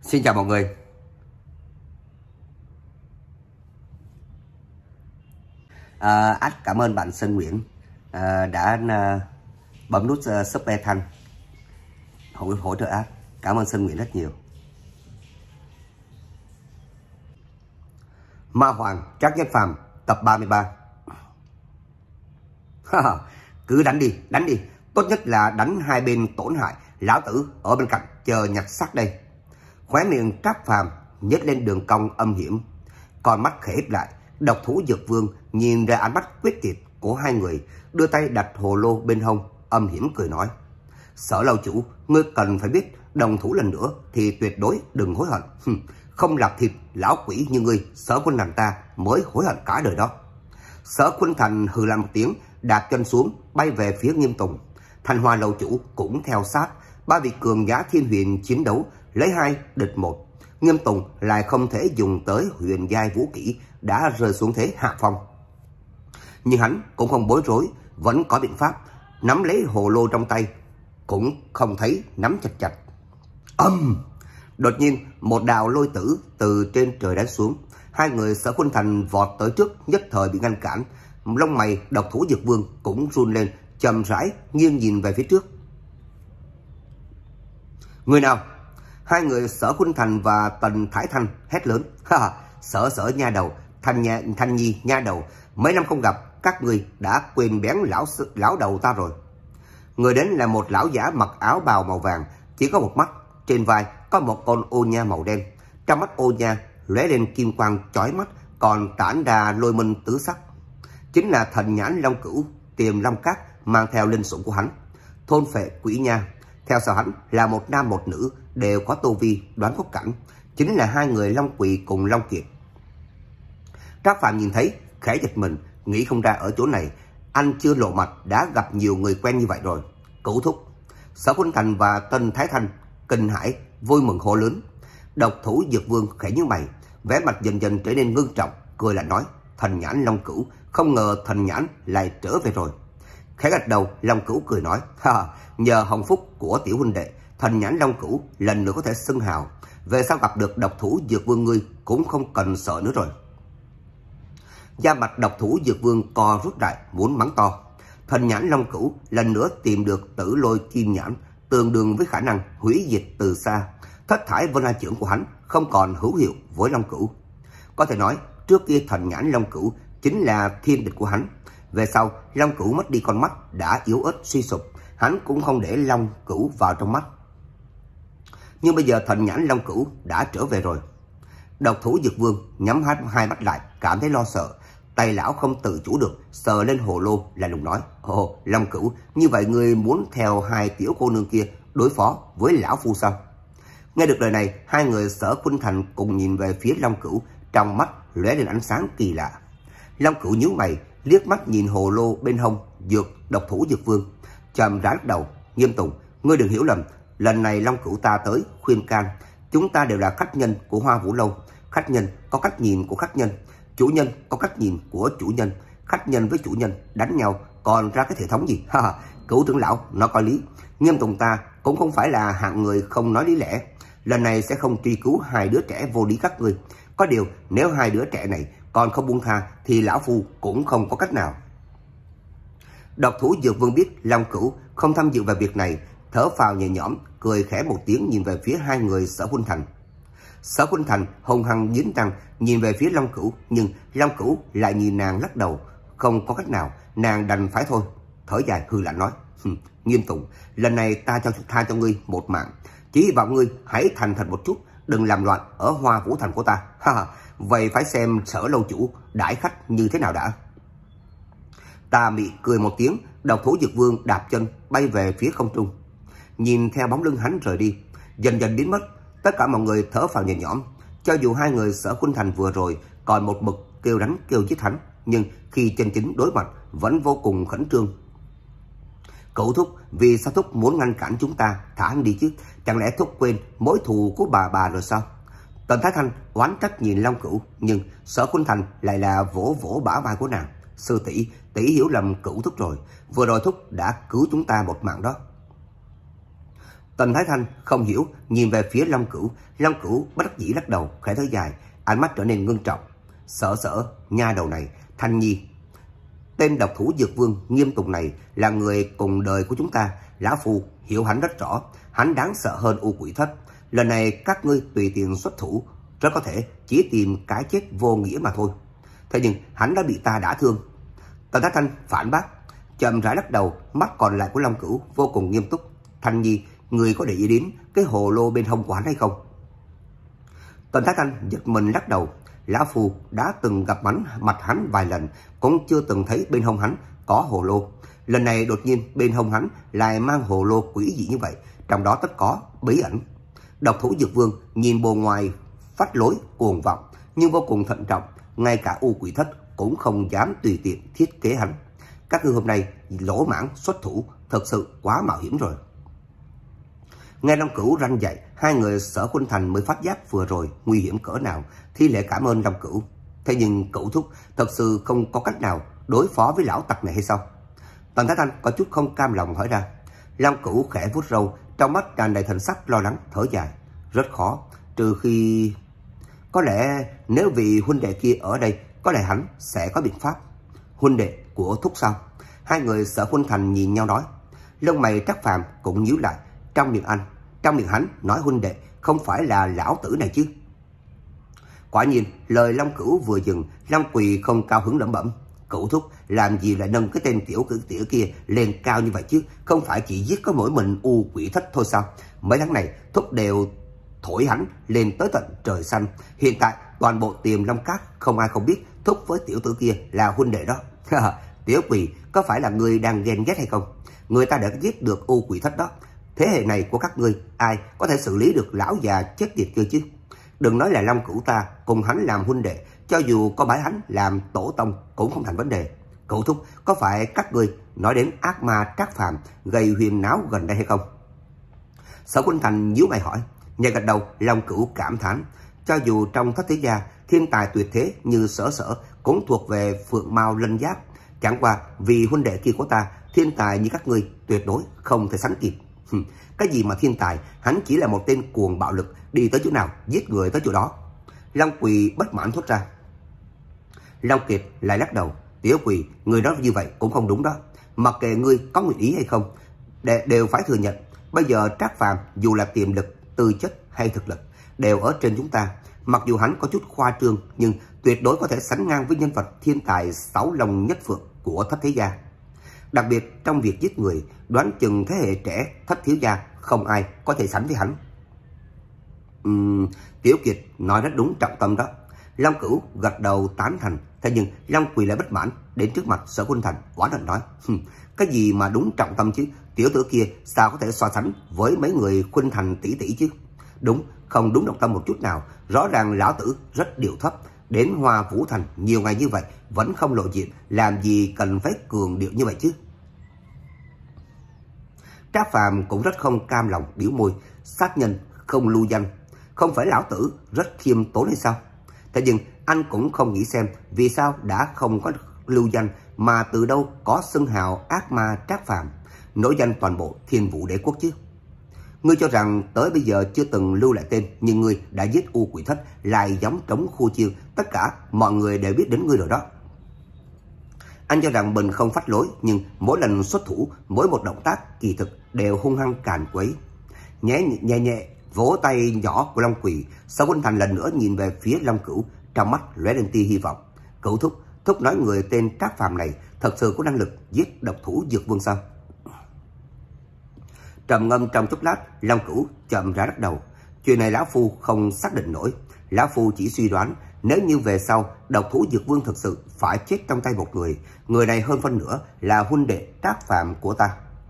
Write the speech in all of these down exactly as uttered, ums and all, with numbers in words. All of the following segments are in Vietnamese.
Xin chào mọi người. À, Át cảm ơn bạn Sơn Nguyễn à, đã à, bấm nút uh, Super Thanh hỗ, hỗ trợ Át. Cảm ơn Sơn Nguyễn rất nhiều. Ma Hoàng Trác Nhất Phàm tập ba mươi ba. Cứ đánh đi, đánh đi. Tốt nhất là đánh hai bên tổn hại. Lão tử ở bên cạnh chờ nhặt xác đây. Khóe miệng Trác Phàm nhếch lên đường cong âm hiểm, con mắt khẽ híp lại. Độc thú Dược Vương nhìn ra ánh mắt quyết tuyệt của hai người, đưa tay đặt hồ lô bên hông, âm hiểm cười nói: Sở lâu chủ, ngươi cần phải biết, đồng thủ lần nữa thì tuyệt đối đừng hối hận. Không làm thịt lão quỷ như ngươi, Sở Khuynh Thành ta mới hối hận cả đời đó. Sở Khuynh Thành hừ lạnh một tiếng, đạp chân xuống, bay về phía Nghiêm Tùng. Thanh Hoa lâu chủ cũng theo sát. Ba vị cường giả thiên huyền chiến đấu, lấy hai địch một. Nghiêm Tùng lại không thể dùng tới huyền giai vũ kỹ, đã rơi xuống thế hạ phong. Nhưng hắn cũng không bối rối, vẫn có biện pháp. Nắm lấy hồ lô trong tay, cũng không thấy nắm chặt chặt. Âm! Đột nhiên một đạo lôi tử từ trên trời đánh xuống. Hai người Sở Khuynh Thành vọt tới trước, nhất thời bị ngăn cản. Lông mày Độc thú Dược Vương cũng run lên, chậm rãi nghiêng nhìn về phía trước. Người nào? Hai người Sở Khuynh Thành và Tần Thái Thanh hét lớn. Ha, Sở Sở nha đầu, Thanh nha, Thanh Nhi nha đầu, mấy năm không gặp, các ngươi đã quên bén lão lão đầu ta rồi. Người đến là một lão giả mặc áo bào màu vàng, chỉ có một mắt, trên vai có một con ô nha màu đen. Trong mắt ô nha lóe lên kim quang chói mắt, còn tản ra lôi minh tứ sắc. Chính là Thần Nhãn Long Cửu, Tiềm Long Cát mang theo linh sủng của hắn, thôn phệ quỷ nha. Theo sau hắn là một nam một nữ, đều có tu vi đoán cốt cảnh, chính là hai người Long Quỳ cùng Long Kiệt. Trác Phàm nhìn thấy khẽ giật mình, nghĩ không ra ở chỗ này anh chưa lộ mặt đã gặp nhiều người quen như vậy rồi. Cửu thúc. Sở Khuynh Thành và Tân Thái Thanh kinh hãi vui mừng hô lớn. Độc thú Dược Vương khẽ nhíu mày, vẻ mặt dần dần trở nên ngưng trọng, cười lại nói: Thần Nhãn Long Cửu, không ngờ Thần Nhãn lại trở về rồi. Khẽ gật đầu, Long Cửu cười nói: Ha, nhờ hồng phúc của tiểu huynh đệ, Thần Nhãn Long Cửu lần nữa có thể xưng hào. Về sau gặp được Độc thú Dược Vương ngươi cũng không cần sợ nữa rồi. Da mặt Độc thú Dược Vương co rút lại, muốn mắng to. Thần Nhãn Long Cửu lần nữa tìm được Tử Lôi Kim Nhãn, tương đương với khả năng hủy diệt từ xa. Thất thải Vân La Chưởng của hắn không còn hữu hiệu với Long Cửu. Có thể nói trước kia Thần Nhãn Long Cửu chính là thiên địch của hắn. Về sau Long Cửu mất đi con mắt, đã yếu ớt suy sụp, hắn cũng không để Long Cửu vào trong mắt. Nhưng bây giờ Thần Nhãn Long Cửu đã trở về rồi. Độc thú Dược Vương nhắm hai, hai mắt lại, cảm thấy lo sợ. Tay lão không tự chủ được, sờ lên hồ lô, lạnh lùng nói: Ồ, Long Cửu, như vậy ngươi muốn theo hai tiểu cô nương kia đối phó với lão phu sao? Nghe được lời này, hai người Sở Khuynh Thành cùng nhìn về phía Long Cửu, trong mắt lóe lên ánh sáng kỳ lạ. Long Cửu nhíu mày, liếc mắt nhìn hồ lô bên hông dược Độc thú Dược Vương, trầm rãi lắc đầu: Nghiêm Tùng, ngươi đừng hiểu lầm, lần này Long Cửu ta tới khuyên can, chúng ta đều là khách nhân của Hoa Vũ Lâu. Khách nhân có cách nhìn của khách nhân, chủ nhân có cách nhìn của chủ nhân. Khách nhân với chủ nhân đánh nhau còn ra cái thể thống gì? Ha, Cửu trưởng lão nó có lý. Nghiêm Tùng ta cũng không phải là hạng người không nói lý lẽ, lần này sẽ không truy cứu hai đứa trẻ vô lý các ngươi. Có điều nếu hai đứa trẻ này còn không buông tha thì lão phu cũng không có cách nào. Độc thú Dược Vương biết Long Cửu không tham dự vào việc này, thở phào nhẹ nhõm, cười khẽ một tiếng nhìn về phía hai người Sở Khuynh Thành. Sở Khuynh Thành hung hăng nghiến răng nhìn về phía Long Cửu, nhưng Long Cửu lại nhìn nàng lắc đầu, không có cách nào, nàng đành phải thôi. Thở dài hư lạnh nói: Nghiêm Tùng, lần này ta cho tha cho ngươi một mạng, chỉ hy vọng ngươi hãy thành thật một chút, đừng làm loạn ở Hoa Vũ Thành của ta. Ha, vậy phải xem Sở lâu chủ đãi khách như thế nào đã. Ta mị cười một tiếng, Độc thú Dược Vương đạp chân bay về phía không trung. Nhìn theo bóng lưng hắn rời đi, dần dần biến mất, tất cả mọi người thở phào nhẹ nhõm. Cho dù hai người Sở Khuynh Thành vừa rồi còn một mực kêu đánh kêu giết hắn, nhưng khi chân chính đối mặt vẫn vô cùng khẩn trương. Cửu thúc, vì sao thúc muốn ngăn cản chúng ta, thả hắn đi chứ? Chẳng lẽ thúc quên mối thù của bà bà rồi sao? Tần Thái Thanh oán trách nhìn Long Cửu, nhưng Sở Khuynh Thành lại là vỗ vỗ bả vai của nàng: Sư tỷ, tỷ hiểu lầm Cửu thúc rồi, vừa rồi thúc đã cứu chúng ta một mạng đó. Tần Thái Thanh không hiểu, nhìn về phía Long Cửu. Long Cửu bất đắc dĩ lắc đầu, khẽ thở dài, ánh mắt trở nên ngưng trọng. Sở sở, nha đầu này, Thanh Nhi. Tên độc thủ Dược Vương Nghiêm Tùng này là người cùng đời của chúng ta. Lão Phu hiểu hắn rất rõ, hắn đáng sợ hơn U Quỷ Thất. Lần này các ngươi tùy tiện xuất thủ, rất có thể chỉ tìm cái chết vô nghĩa mà thôi. Thế nhưng hắn đã bị ta đả thương. Tần Thái Thanh phản bác, chậm rãi lắc đầu, mắt còn lại của Long Cửu vô cùng nghiêm túc. Thanh Nhi, người có để ý đến cái hồ lô bên hông của hắn hay không? Tần Thái Thanh giật mình lắc đầu. Lão Phu đã từng gặp hắn, mặt hắn vài lần, cũng chưa từng thấy bên hông hắn có hồ lô. Lần này đột nhiên bên hông hắn lại mang hồ lô quỷ dị như vậy, trong đó tất có bí ẩn. Độc thủ Dược Vương nhìn bề ngoài phách lối cuồng vọng, nhưng vô cùng thận trọng, ngay cả U Quỷ Thất cũng không dám tùy tiện thiết kế hắn. Các ngươi hôm nay lỗ mãng xuất thủ, thật sự quá mạo hiểm rồi. Nghe Long Cửu răn dạy, hai người Sở Khuynh Thành mới phát giác vừa rồi nguy hiểm cỡ nào, thi lễ cảm ơn Long Cửu. Thế nhưng Cửu thúc thật sự không có cách nào đối phó với lão tặc này hay sao? Tần Thái Thanh có chút không cam lòng hỏi ra. Long Cửu khẽ vuốt râu, trong mắt tràn đầy thần sắc lo lắng, thở dài. Rất khó, trừ khi... Có lẽ nếu vị huynh đệ kia ở đây, có lẽ hắn sẽ có biện pháp. Huynh đệ của thúc sao? Hai người Sở Khuynh Thành nhìn nhau nói. Lông mày Trác Phàm cũng nhíu lại. Trong miệng anh, trong miệng hắn nói huynh đệ, không phải là lão tử này chứ? Quả nhiên, lời Long Cửu vừa dừng, Long Quỳ không cao hứng lẩm bẩm. Cửu thúc, làm gì lại nâng cái tên tiểu cử tiểu kia lên cao như vậy chứ? Không phải chỉ giết có mỗi mình U Quỷ Thất thôi sao? Mấy tháng này, thúc đều thổi hắn lên tới tận trời xanh. Hiện tại, toàn bộ Tiềm Long Cát không ai không biết thúc với tiểu tử kia là huynh đệ đó. Tiểu Quỳ, có phải là người đang ghen ghét hay không? Người ta đã giết được U Quỷ Thất đó. Thế hệ này của các ngươi, ai có thể xử lý được lão già chết tiệt kia chứ? Đừng nói là Long Cửu ta cùng hắn làm huynh đệ, cho dù có bái hắn làm tổ tông cũng không thành vấn đề. Cửu thúc, có phải các ngươi nói đến ác ma Trác Phàm gây huyền náo gần đây hay không? Sở Khuynh Thành nhíu mày hỏi. Nhẹ gật đầu, Long Cửu cảm thán. Cho dù trong Thất Thế Gia, thiên tài tuyệt thế như Sở Sở cũng thuộc về Phượng Mao Lân Giáp. Chẳng qua vì huynh đệ kia của ta, thiên tài như các ngươi tuyệt đối không thể sánh kịp. Cái gì mà thiên tài, hắn chỉ là một tên cuồng bạo lực, đi tới chỗ nào giết người tới chỗ đó. Long Quỳ bất mãn thốt ra. Long Kiệt lại lắc đầu. Tiểu Quỳ, người nói như vậy cũng không đúng đó. Mặc kệ ngươi có nguyện ý hay không, đều phải thừa nhận, bây giờ Trác Phàm dù là tiềm lực, tư chất hay thực lực đều ở trên chúng ta. Mặc dù hắn có chút khoa trương, nhưng tuyệt đối có thể sánh ngang với nhân vật thiên tài sáu long nhất phượng của Thất Thế Gia. Đặc biệt trong việc giết người, đoán chừng thế hệ trẻ Thất Thiếu Gia không ai có thể sánh với hắn. Uhm, Tiểu Kiệt nói rất đúng trọng tâm đó. Long Cửu gật đầu tán thành. Thế nhưng Long Quỳ lại bất mãn, đến trước mặt Sở Khuynh Thành oán hận nói. Cái gì mà đúng trọng tâm chứ? Tiểu tử kia sao có thể so sánh với mấy người Khuynh Thành tỷ tỷ chứ? Đúng, không đúng trọng tâm một chút nào. Rõ ràng lão tử rất điệu thấp, đến Hoa Vũ Thành nhiều ngày như vậy vẫn không lộ diện, làm gì cần phải cường điệu như vậy chứ? Trác Phàm cũng rất không cam lòng, biểu môi. Sát nhân không lưu danh, không phải lão tử rất khiêm tốn hay sao? Thế nhưng anh cũng không nghĩ xem vì sao đã không có lưu danh mà từ đâu có xưng hào ác ma Trác Phàm, nổi danh toàn bộ Thiên Vũ Đế Quốc chứ? Ngươi cho rằng tới bây giờ chưa từng lưu lại tên, nhưng ngươi đã giết U Quỷ Thất, lại giống trống khu chiêu, tất cả mọi người đều biết đến ngươi rồi đó. Anh cho rằng mình không phách lối, nhưng mỗi lần xuất thủ, mỗi một động tác kỳ thực đều hung hăng càn quấy. Nhẹ nhẹ nhẹ vỗ tay nhỏ của Long Quỳ, Sở Khuynh Thành lần nữa nhìn về phía Long Cửu, trong mắt lóe lên tia hy vọng. Cửu thúc, thúc nói người tên Trác Phàm này thật sự có năng lực giết độc thủ Dược Vương sao? Trầm ngâm trong chốc lát, Long Cửu chậm rãi lắc đầu. Chuyện này lão phu không xác định nổi. Lão phu chỉ suy đoán, nếu như về sau độc thủ Dược Vương thực sự phải chết trong tay một người, người này hơn phân nửa là huynh đệ Trác Phàm của ta.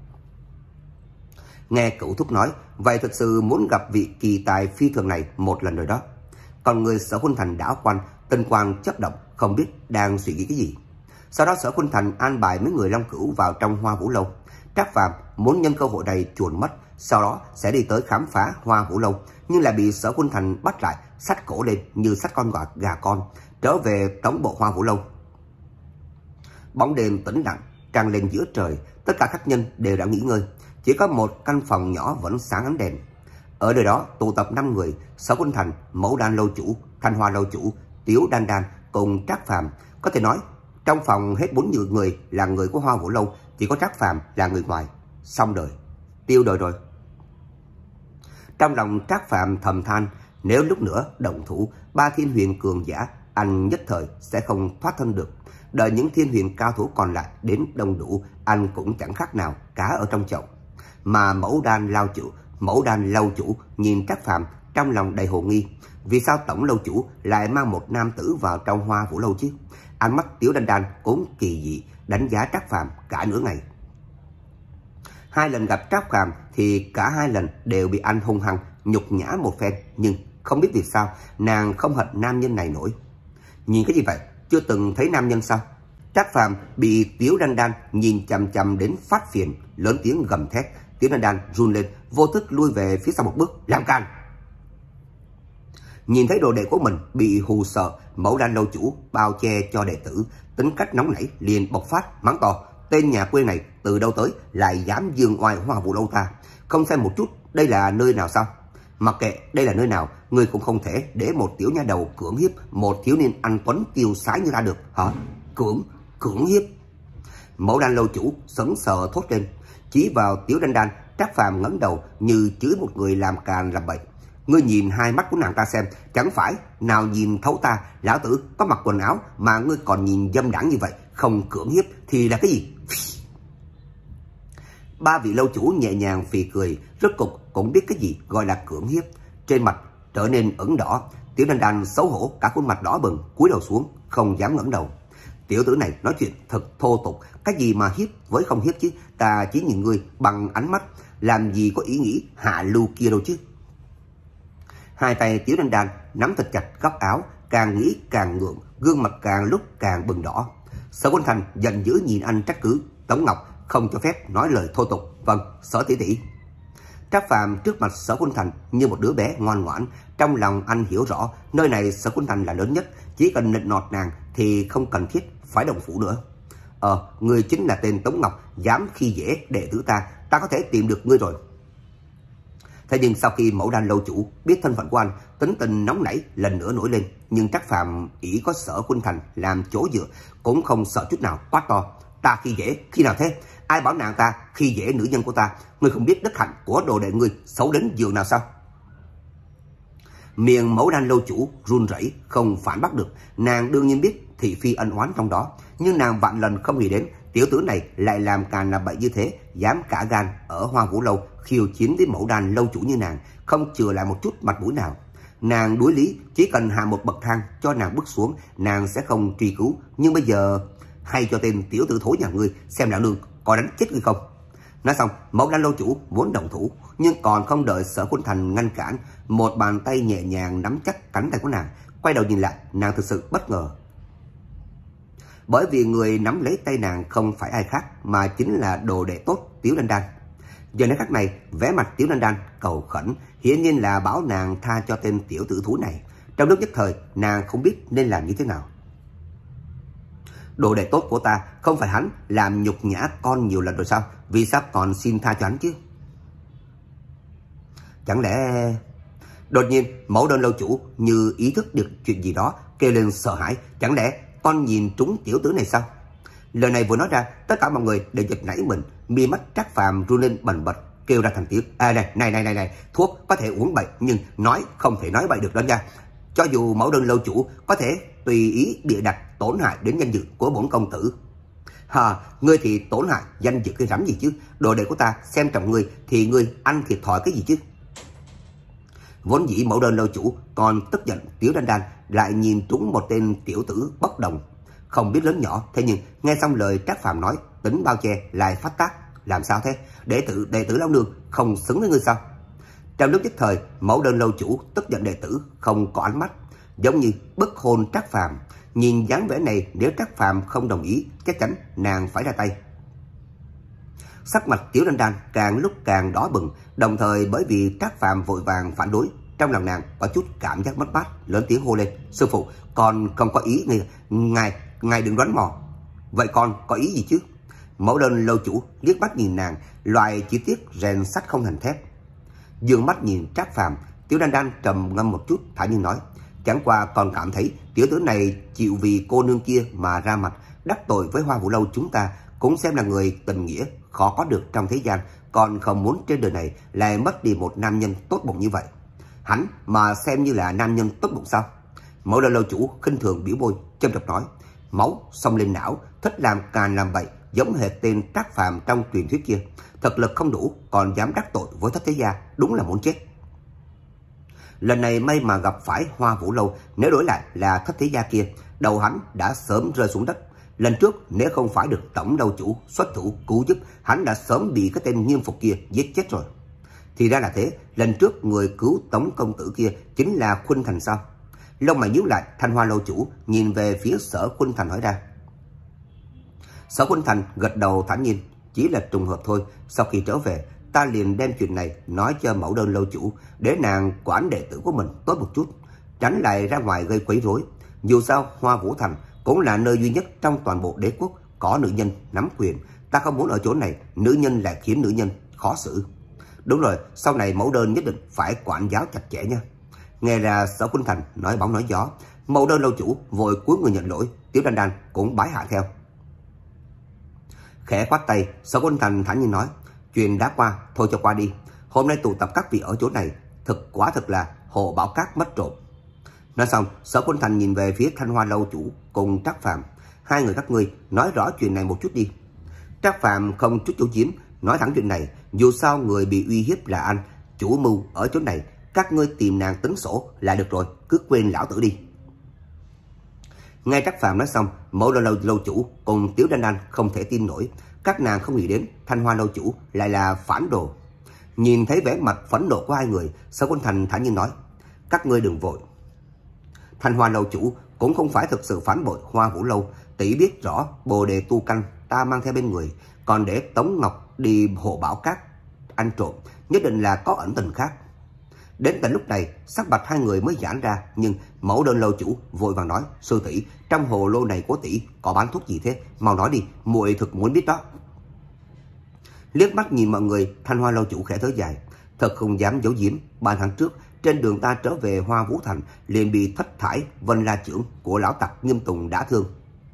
Nghe Cửu thúc nói, vậy thực sự muốn gặp vị kỳ tài phi thường này một lần rồi đó. Còn người Sở Khuynh Thành đảo quanh, tinh quang chớp động, không biết đang suy nghĩ cái gì. Sau đó Sở Khuynh Thành an bài mấy người Long Cửu vào trong Hoa Vũ Lâu. Trác Phàm muốn nhân cơ hội này chuồn mất, sau đó sẽ đi tới khám phá Hoa Vũ Lâu, nhưng lại bị Sở Khuynh Thành bắt lại, xách cổ lên như xách con gà, gà con, trở về tổng bộ Hoa Vũ Lâu. Bóng đêm tĩnh lặng tràn lên giữa trời, tất cả khách nhân đều đã nghỉ ngơi, chỉ có một căn phòng nhỏ vẫn sáng ánh đèn. Ở nơi đó tụ tập năm người: Sở Khuynh Thành, Mẫu Đan lâu chủ, Thanh Hoa lâu chủ, Tiểu Đan Đan cùng Trác Phàm. Có thể nói trong phòng hết bốn người là người của Hoa Vũ lâu, chỉ có Trác Phàm là người ngoài. Xong đời, tiêu đời rồi. Trong lòng Trác Phàm thầm than, nếu lúc nữa động thủ ba thiên huyền cường giả, anh nhất thời sẽ không thoát thân được. Đợi những thiên huyền cao thủ còn lại đến đông đủ, anh cũng chẳng khác nào cá ở trong chậu. Mà Mẫu Đan lao chủ, Mẫu Đan lâu chủ nhìn Trác Phàm trong lòng đầy hồ nghi. Vì sao tổng lâu chủ lại mang một nam tử vào trong Hoa Vũ lâu chứ? Ánh mắt Tiểu Đan Đan cũng kỳ dị đánh giá Trác Phàm cả nửa ngày. Hai lần gặp Trác Phàm thì cả hai lần đều bị anh hung hăng nhục nhã một phen, nhưng không biết vì sao nàng không hận nam nhân này nổi. Nhìn cái gì vậy? Chưa từng thấy nam nhân sao? Trác Phàm bị Tiểu Đan Đan nhìn chằm chằm đến phát phiền, lớn tiếng gầm thét. Tiểu Đan Đan run lên, vô thức lui về phía sau một bước. Làm can! Nhìn thấy đồ đệ của mình bị hù sợ, Mẫu Đan lâu chủ bao che cho đệ tử, tính cách nóng nảy liền bộc phát mắng to: tên nhà quê này từ đâu tới lại dám dương oai Hoa Vũ lâu ta? Không xem một chút đây là nơi nào sao? Mặc kệ đây là nơi nào, ngươi cũng không thể để một tiểu nha đầu cưỡng hiếp một thiếu niên anh tuấn tiêu sái như ta được hả? Cưỡng, cưỡng hiếp? Mẫu Đan lâu chủ sững sờ thốt lên, chỉ vào Tiểu Đan Đan. Trác Phàm ngẩng đầu như chửi một người làm càn làm bậy. Ngươi nhìn hai mắt của nàng ta xem, chẳng phải nào nhìn thấu ta? Lão tử có mặc quần áo mà ngươi còn nhìn dâm đãng như vậy, không cưỡng hiếp thì là cái gì? Ba vị lâu chủ nhẹ nhàng phì cười, rốt cục cũng biết cái gì gọi là cưỡng hiếp. Trên mặt trở nên ửng đỏ, Tiểu Đan Đan xấu hổ cả khuôn mặt đỏ bừng, cúi đầu xuống không dám ngẩng đầu. Tiểu tử này nói chuyện thật thô tục, cái gì mà hiếp với không hiếp chứ? Ta chỉ nhìn ngươi bằng ánh mắt, làm gì có ý nghĩ hạ lưu kia đâu chứ. Hai tay Tiểu Đan Đan nắm thật chặt góc áo, càng nghĩ càng ngượng, gương mặt càng lúc càng bừng đỏ. Sở Khuynh Thành giận dữ nhìn anh trách cứ: Tống Ngọc không cho phép nói lời thô tục. Vâng, Sở tỷ tỷ. Trác Phàm trước mặt Sở Khuynh Thành như một đứa bé ngoan ngoãn. Trong lòng anh hiểu rõ nơi này Sở Khuynh Thành là lớn nhất, chỉ cần nịnh nọt nàng thì không cần thiết phải đồng phủ nữa. Ờ, ngươi chính là tên Tống Ngọc, dám khi dễ đệ tử ta, ta có thể tìm được ngươi rồi. Thế nhưng sau khi Mẫu Đan lâu chủ biết thân phận của anh, tính tình nóng nảy lần nữa nổi lên. Nhưng Trác Phàm ỷ có Sở Khuynh Thành làm chỗ dựa, cũng không sợ chút nào, quát to: Ta khi dễ khi nào thế? Ai bảo nàng ta khi dễ nữ nhân của ta? Ngươi không biết đức hạnh của đồ đệ ngươi xấu đến giường nào sao? Miệng Mẫu Đan lâu chủ run rẩy không phản bác được. Nàng đương nhiên biết thị phi ân oán trong đó, nhưng nàng vạn lần không nghĩ đến tiểu tử này lại làm càn làm bậy như thế, dám cả gan ở Hoa Vũ lâu khiêu chiến với Mẫu Đan lâu chủ như nàng, không chừa lại một chút mặt mũi nào. Nàng đuối lý, chỉ cần hạ một bậc thang cho nàng bước xuống, nàng sẽ không truy cứu. Nhưng bây giờ hay cho tên tiểu tử thối nhà ngươi xem lão nương có đánh chết ngươi không. Nói xong, Mẫu Đan lâu chủ muốn động thủ, nhưng còn không đợi Sở Khuynh Thành ngăn cản, một bàn tay nhẹ nhàng nắm chắc cánh tay của nàng. Quay đầu nhìn lại, nàng thực sự bất ngờ, bởi vì người nắm lấy tay nàng không phải ai khác mà chính là đồ đệ tốt Tiểu Đan Đan. Giờ này khắc này, vẻ mặt Tiểu Đan Đan cầu khẩn, hiển nhiên là bảo nàng tha cho tên tiểu tử thúi này. Trong lúc nhất thời, nàng không biết nên làm như thế nào. Đồ đệ tốt của ta, không phải hắn làm nhục nhã con nhiều lần rồi sao? Vì sao còn xin tha cho hắn chứ? Chẳng lẽ... Đột nhiên, Mẫu Đan lâu chủ như ý thức được chuyện gì đó, kêu lên sợ hãi. Chẳng lẽ con nhìn trúng tiểu tử này sao? Lời này vừa nói ra, tất cả mọi người đều giật nảy mình, mi mắt Trác Phàm run lên bần bật, kêu ra thành tiếng: À này, này này này này, thuốc có thể uống bậy, nhưng nói không thể nói bậy được đó nha. Cho dù Mẫu Đan lâu chủ có thể tùy ý bịa đặt tổn hại đến danh dự của bổn công tử. Hà, ngươi thì tổn hại danh dự cái rắm gì chứ? Đồ đệ của ta xem trọng ngươi thì ngươi ăn thiệt thòi cái gì chứ? Vốn dĩ Mẫu Đan lâu chủ còn tức giận, Tiểu Đan Đan lại nhìn trúng một tên tiểu tử bất đồng, không biết lớn nhỏ. Thế nhưng nghe xong lời Trác Phàm nói, tính bao che lại phát tác. Làm sao thế? Đệ tử đệ tử lão nương không xứng với ngươi sao? Trong lúc nhất thời, Mẫu Đan lâu chủ tức giận đệ tử không có ánh mắt, giống như bức hôn Trác Phàm. Nhìn dáng vẻ này, nếu Trác Phàm không đồng ý, chắc chắn nàng phải ra tay. Sắc mặt Tiểu Đan Đan càng lúc càng đỏ bừng, đồng thời bởi vì Trác Phàm vội vàng phản đối, trong lòng nàng có chút cảm giác mất mát, lớn tiếng hô lên: Sư phụ, con không có ý ngài, ngài, ngài đừng đoán mò. Vậy con có ý gì chứ? Mẫu đơn lâu chủ liếc mắt nhìn nàng, loại chi tiết rèn sắt không thành thép. Dương mắt nhìn Trác Phàm, Tiểu Đan Đan trầm ngâm một chút, thản nhiên nói: chẳng qua còn cảm thấy tiểu tử này chịu vì cô nương kia mà ra mặt đắc tội với Hoa Vũ Lâu chúng ta, cũng xem là người tình nghĩa khó có được trong thế gian, còn không muốn trên đời này lại mất đi một nam nhân tốt bụng như vậy. Hắn mà xem như là nam nhân tốt bụng sao? Mẫu đơn lâu chủ khinh thường biểu môi, châm chọc nói: máu xông lên não, thích làm càn làm bậy, giống hệt tên Trác Phàm trong truyền thuyết kia. Thực lực không đủ còn dám đắc tội với Thất Thế Gia, đúng là muốn chết. Lần này may mà gặp phải Hoa Vũ Lâu, nếu đổi lại là Thất Thế Gia kia, đầu hắn đã sớm rơi xuống đất. Lần trước nếu không phải được tổng lâu chủ xuất thủ cứu giúp, hắn đã sớm bị cái tên Nghiêm Phục kia giết chết rồi. Thì ra là thế, lần trước người cứu Tống công tử kia chính là Khuynh Thành sao? Lông mày nhíu lại, Thanh Hoa lâu chủ nhìn về phía Sở Khuynh Thành hỏi ra. Sở Khuynh Thành gật đầu thản nhiên: chỉ là trùng hợp thôi, sau khi trở về ta liền đem chuyện này nói cho mẫu đơn lâu chủ, để nàng quản đệ tử của mình tốt một chút, tránh lại ra ngoài gây quấy rối. Dù sao Hoa Vũ Thành cũng là nơi duy nhất trong toàn bộ đế quốc có nữ nhân nắm quyền, ta không muốn ở chỗ này nữ nhân lại khiến nữ nhân khó xử. Đúng rồi, sau này mẫu đơn nhất định phải quản giáo chặt chẽ nha. Nghe ra Sở Khuynh Thành nói bóng nói gió, mẫu đơn lâu chủ vội cúi người nhận lỗi, Tiểu Đan Đan cũng bái hạ theo. Khẽ khoát tay, Sở Khuynh Thành thản nhiên nói: chuyện đã qua, thôi cho qua đi. Hôm nay tụ tập các vị ở chỗ này, thực quả thực là hồ bảo cát mất trộm. Nói xong, Sở Khuynh Thành nhìn về phía Thanh Hoa lâu chủ cùng Trác Phàm: hai người các ngươi nói rõ chuyện này một chút đi. Trác Phàm không chút giấu giếm, nói thẳng chuyện này: dù sao người bị uy hiếp là anh, chủ mưu ở chỗ này, các ngươi tìm nàng tính sổ là được rồi, cứ quên lão tử đi. Nghe Trác Phàm nói xong, mẫu lâu, lâu lâu chủ cùng Tiểu Đan Đan không thể tin nổi, các nàng không nghĩ đến Thanh Hoa lâu chủ lại là phản đồ. Nhìn thấy vẻ mặt phẫn nộ của hai người, Sở Khuynh Thành thản nhiên nói: các ngươi đừng vội. Thanh Hoa lâu chủ cũng không phải thực sự phản bội Hoa Vũ Lâu, tỷ biết rõ bồ đề tu căn ta mang theo bên người, còn để Tống Ngọc đi hồ bảo cát ăn trộm, nhất định là có ẩn tình khác. Đến tận lúc này, sắc mặt hai người mới giãn ra, nhưng mẫu đơn lâu chủ vội vàng nói: sư tỷ, trong hồ lô này của tỷ có bán thuốc gì thế? Mau nói đi, muội thực muốn biết đó. Liếc mắt nhìn mọi người, Thanh Hoa lâu chủ khẽ thở dài: thật không dám giấu giếm, ba tháng trước trên đường ta trở về Hoa Vũ Thành liền bị Thất Thải Vân La trưởng của lão tặc Nghiêm Tùng đả thương.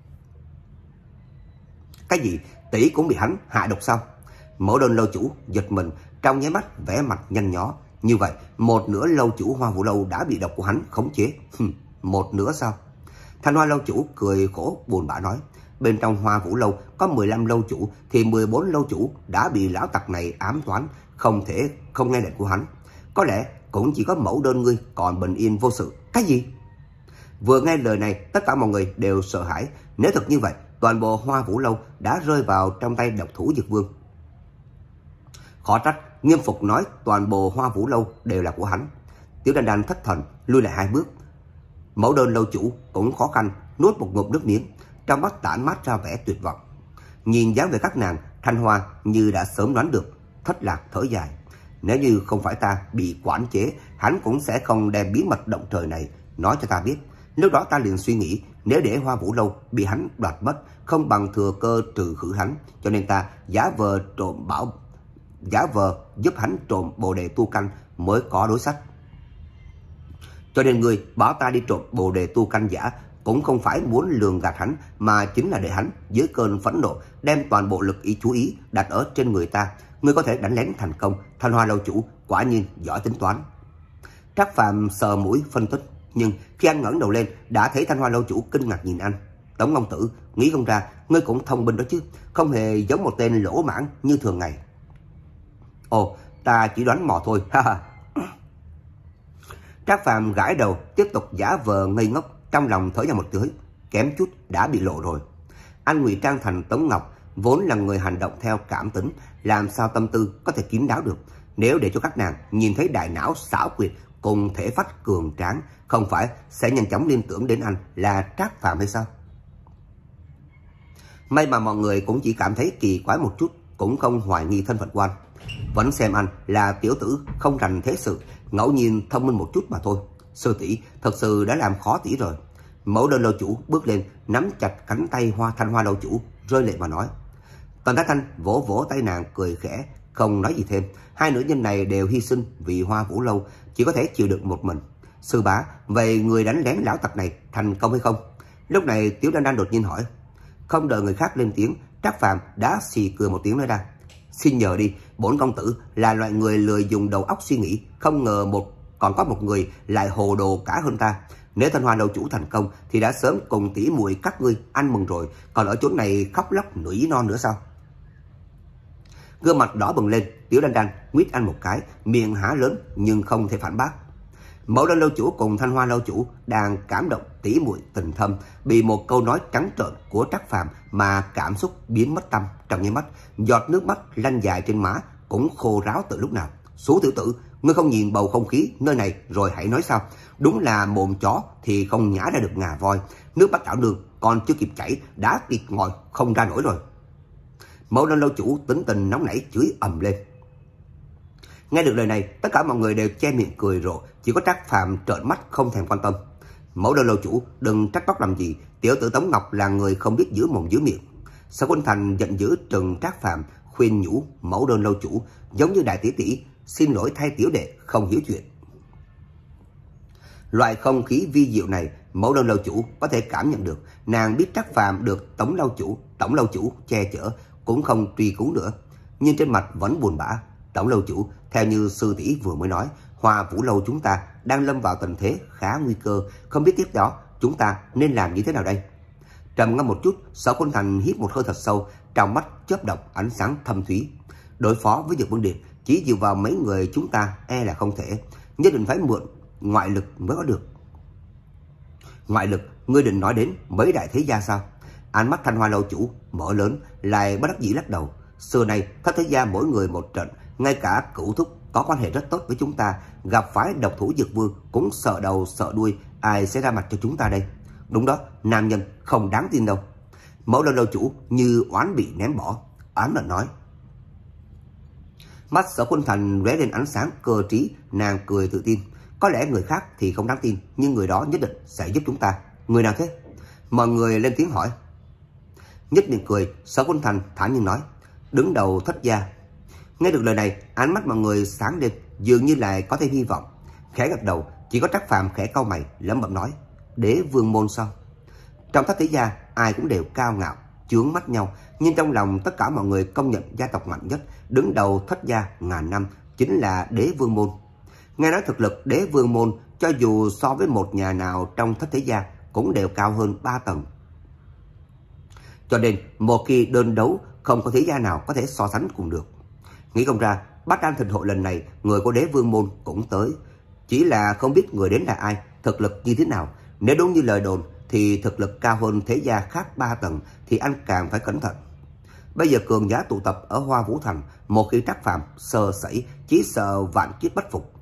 Cái gì? Tỷ cũng bị hắn hạ độc sao? Mẫu đơn lâu chủ giật mình, trong nháy mắt vẻ mặt nhăn nhó. Như vậy, một nửa lâu chủ Hoa Vũ Lâu đã bị độc của hắn khống chế. Một nửa sao? Thanh Hoa lâu chủ cười khổ buồn bã nói: bên trong Hoa Vũ Lâu có mười lăm lâu chủ, thì mười bốn lâu chủ đã bị lão tặc này ám toán, không thể không nghe lệnh của hắn. Có lẽ cũng chỉ có mẫu đơn ngươi còn bình yên vô sự. Cái gì? Vừa nghe lời này, tất cả mọi người đều sợ hãi. Nếu thật như vậy, toàn bộ Hoa Vũ Lâu đã rơi vào trong tay độc thủ Dực Vương. Khó trách Nghiêm Phục nói toàn bộ Hoa Vũ Lâu đều là của hắn. Tiểu Đan Đan thất thần lui lại hai bước. Mẫu đơn lâu chủ cũng khó khăn nuốt một ngụm nước miếng, trong mắt tản mát ra vẻ tuyệt vọng. Nhìn dáng về các nàng, Thanh Hoa như đã sớm đoán được, thất lạc thở dài: nếu như không phải ta bị quản chế, hắn cũng sẽ không đem bí mật động trời này nói cho ta biết. Lúc đó ta liền suy nghĩ, nếu để Hoa Vũ Lâu bị hắn đoạt mất, không bằng thừa cơ trừ khử hắn, cho nên ta giả vờ trộm bảo giả vờ giúp hắn trộm bồ đề tu căn mới có đối sách. Cho nên người bảo ta đi trộm bồ đề tu căn giả cũng không phải muốn lường gạt hắn, mà chính là để hắn dưới cơn phẫn nộ đem toàn bộ lực ý chú ý đặt ở trên người ta. Ngươi có thể đánh lén thành công, Thanh Hoa lâu chủ quả nhiên giỏi tính toán. Trác Phàm sờ mũi phân tích, nhưng khi anh ngẩng đầu lên đã thấy Thanh Hoa lâu chủ kinh ngạc nhìn anh: Tống công tử, nghĩ không ra ngươi cũng thông minh đó chứ, không hề giống một tên lỗ mãng như thường ngày. Ồ, ta chỉ đoán mò thôi, ha ha. Trác Phàm gãi đầu, tiếp tục giả vờ ngây ngốc, trong lòng thở ra một hơi, kém chút đã bị lộ rồi. Anh ngụy trang thành Tống Ngọc, vốn là người hành động theo cảm tính, làm sao tâm tư có thể kín đáo được. Nếu để cho các nàng nhìn thấy đại não xảo quyệt cùng thể phách cường tráng, không phải sẽ nhanh chóng liên tưởng đến anh là Trác Phàm hay sao? May mà mọi người cũng chỉ cảm thấy kỳ quái một chút, cũng không hoài nghi thân phận của anh. Vẫn xem anh là tiểu tử không rành thế sự, ngẫu nhiên thông minh một chút mà thôi. Sư tỷ thật sự đã làm khó tỷ rồi. Mẫu đơn lâu chủ bước lên nắm chặt cánh tay Hoa Thanh Hoa lâu chủ, rơi lệ mà nói: Tần Thái Thanh vỗ vỗ tay nàng cười khẽ, không nói gì thêm. Hai nữ nhân này đều hy sinh vì Hoa Vũ Lâu, chỉ có thể chịu đựng một mình. Sư bá, vậy người đánh lén lão tặc này thành công hay không? Lúc này Tiểu Đan Đan đột nhiên hỏi. Không đợi người khác lên tiếng, Trác Phàm đã xì cười một tiếng nói ra. Xin nhờ đi, bổn công tử là loại người lười dùng đầu óc suy nghĩ, không ngờ một còn có một người lại hồ đồ cả hơn ta. Nếu Thanh Hoa lâu chủ thành công thì đã sớm cùng tỷ muội các ngươi ăn mừng rồi, còn ở chỗ này khóc lóc nỉ non nữa sao? Gương mặt đỏ bừng lên, Tiểu Đan Đan nguyết anh một cái, miệng há lớn nhưng không thể phản bác. Mẫu Đơn lâu chủ cùng Thanh Hoa lâu chủ đang cảm động tỉ muội tình thâm, bị một câu nói trắng trợn của Trác Phàm mà cảm xúc biến mất tâm trong nháy mắt, giọt nước mắt lăn dài trên má cũng khô ráo từ lúc nào. Số tiểu tử, ngươi không nhìn bầu không khí nơi này rồi hãy nói sao? Đúng là mồm chó thì không nhả ra được ngà voi, nước Bách Thảo Nương còn chưa kịp chảy đã kiệt ngòi không ra nổi rồi. Mẫu Đơn lâu chủ tính tình nóng nảy chửi ầm lên. Nghe được lời này, tất cả mọi người đều che miệng cười rộ, chỉ có Trác Phàm trợn mắt không thèm quan tâm. Mẫu Đơn lâu chủ, đừng trách móc làm gì, tiểu tử Tống Ngọc là người không biết giữ mồm giữ miệng. Sở Khuynh Thành giận dữ trừng Trác Phàm, khuyên nhủ Mẫu Đơn lâu chủ, giống như đại tỷ tỷ, xin lỗi thay tiểu đệ không hiểu chuyện. Loại không khí vi diệu này, Mẫu Đơn lâu chủ có thể cảm nhận được. Nàng biết Trác Phàm được Tổng lâu chủ, Tổng lâu chủ che chở, cũng không truy cứu nữa, nhưng trên mặt vẫn buồn bã. Tổng lâu chủ, theo như sư tỷ vừa mới nói, Hoa Vũ lâu chúng ta đang lâm vào tình thế khá nguy cơ, không biết tiếp đó chúng ta nên làm như thế nào đây? Trầm ngâm một chút, Sở Khuynh Thành hít một hơi thật sâu, trong mắt chớp động ánh sáng thâm thúy. Đối phó với Dược Vương Điệp, chỉ dựa vào mấy người chúng ta e là không thể, nhất định phải mượn ngoại lực mới có được. Ngoại lực, ngươi định nói đến mấy đại thế gia sao? Ánh mắt Thanh Hoa lâu chủ mở lớn, lại bất đắc dĩ lắc đầu. Xưa nay thất thế gia mỗi người một trận, ngay cả Cửu thúc có quan hệ rất tốt với chúng ta, gặp phải độc thủ Dược Vương cũng sợ đầu sợ đuôi, ai sẽ ra mặt cho chúng ta đây? Đúng đó, nam nhân không đáng tin đâu. Mẫu Đơn lâu chủ như oán bị ném bỏ, oán hận nói. Mắt Sở Khuynh Thành lóe lên ánh sáng cơ trí, nàng cười tự tin. Có lẽ người khác thì không đáng tin, nhưng người đó nhất định sẽ giúp chúng ta. Người nào thế? Mọi người lên tiếng hỏi. Nhất miệng cười, Sở Khuynh Thành thản nhiên nói, đứng đầu Thất gia. Nghe được lời này, ánh mắt mọi người sáng lên, dường như lại có thêm hy vọng. Khẽ gật đầu, chỉ có Trác Phàm khẽ cau mày, lẩm bẩm nói, Đế Vương môn sao? Trong Thất thế gia, ai cũng đều cao ngạo, chướng mắt nhau, nhưng trong lòng tất cả mọi người công nhận gia tộc mạnh nhất, đứng đầu Thất gia ngàn năm chính là Đế Vương môn. Nghe nói thực lực Đế Vương môn cho dù so với một nhà nào trong Thất thế gia cũng đều cao hơn ba tầng. Cho nên một khi đơn đấu không có thế gia nào có thể so sánh cùng được. Nghĩ không ra, Bát Đan Thịnh hội lần này người của Đế Vương môn cũng tới, chỉ là không biết người đến là ai, thực lực như thế nào. Nếu đúng như lời đồn thì thực lực cao hơn thế gia khác ba tầng thì anh càng phải cẩn thận. Bây giờ cường giả tụ tập ở Hoa Vũ Thành, một khi Trác Phàm sơ sẩy chỉ sợ vạn kiếp bất phục.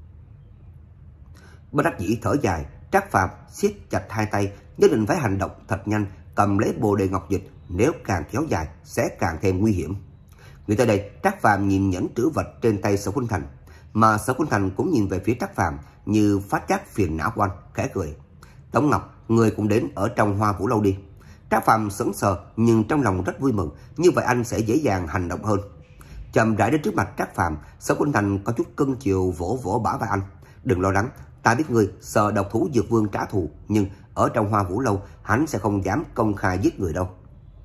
Bất đắc dĩ thở dài, Trác Phàm siết chặt hai tay, nhất định phải hành động thật nhanh, cầm lấy bồ đề ngọc dịch, nếu càng kéo dài sẽ càng thêm nguy hiểm. Người tới đây, Trác Phàm nhìn nhẫn trữ vật trên tay Sở Khuynh Thành, mà Sở Khuynh Thành cũng nhìn về phía Trác Phàm như phát giác phiền não quan, khẽ cười. Tống Ngọc, người cũng đến ở trong Hoa Vũ lâu đi. Trác Phàm sững sờ nhưng trong lòng rất vui mừng, như vậy anh sẽ dễ dàng hành động hơn. Chậm rãi đến trước mặt Trác Phàm, Sở Khuynh Thành có chút cưng chiều vỗ vỗ bả vai anh. Đừng lo lắng, ta biết ngươi sợ độc thủ Dược Vương trả thù, nhưng ở trong Hoa Vũ lâu hắn sẽ không dám công khai giết người đâu.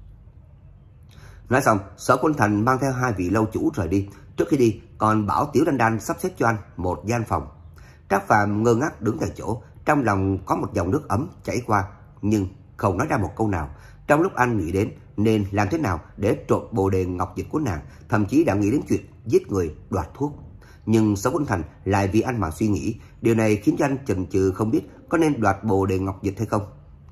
Nói xong, Sở Khuynh Thành mang theo hai vị lâu chủ rời đi. Trước khi đi, còn bảo Tiểu Đan Đan sắp xếp cho anh một gian phòng. Trác Phàm ngơ ngác đứng tại chỗ, trong lòng có một dòng nước ấm chảy qua, nhưng không nói ra một câu nào. Trong lúc anh nghĩ đến nên làm thế nào để trộm bồ đề ngọc dịch của nàng, thậm chí đã nghĩ đến chuyện giết người đoạt thuốc. Nhưng Sở Khuynh Thành lại vì anh mà suy nghĩ, điều này khiến cho anh chần chừ không biết có nên đoạt bồ đề ngọc dịch hay không.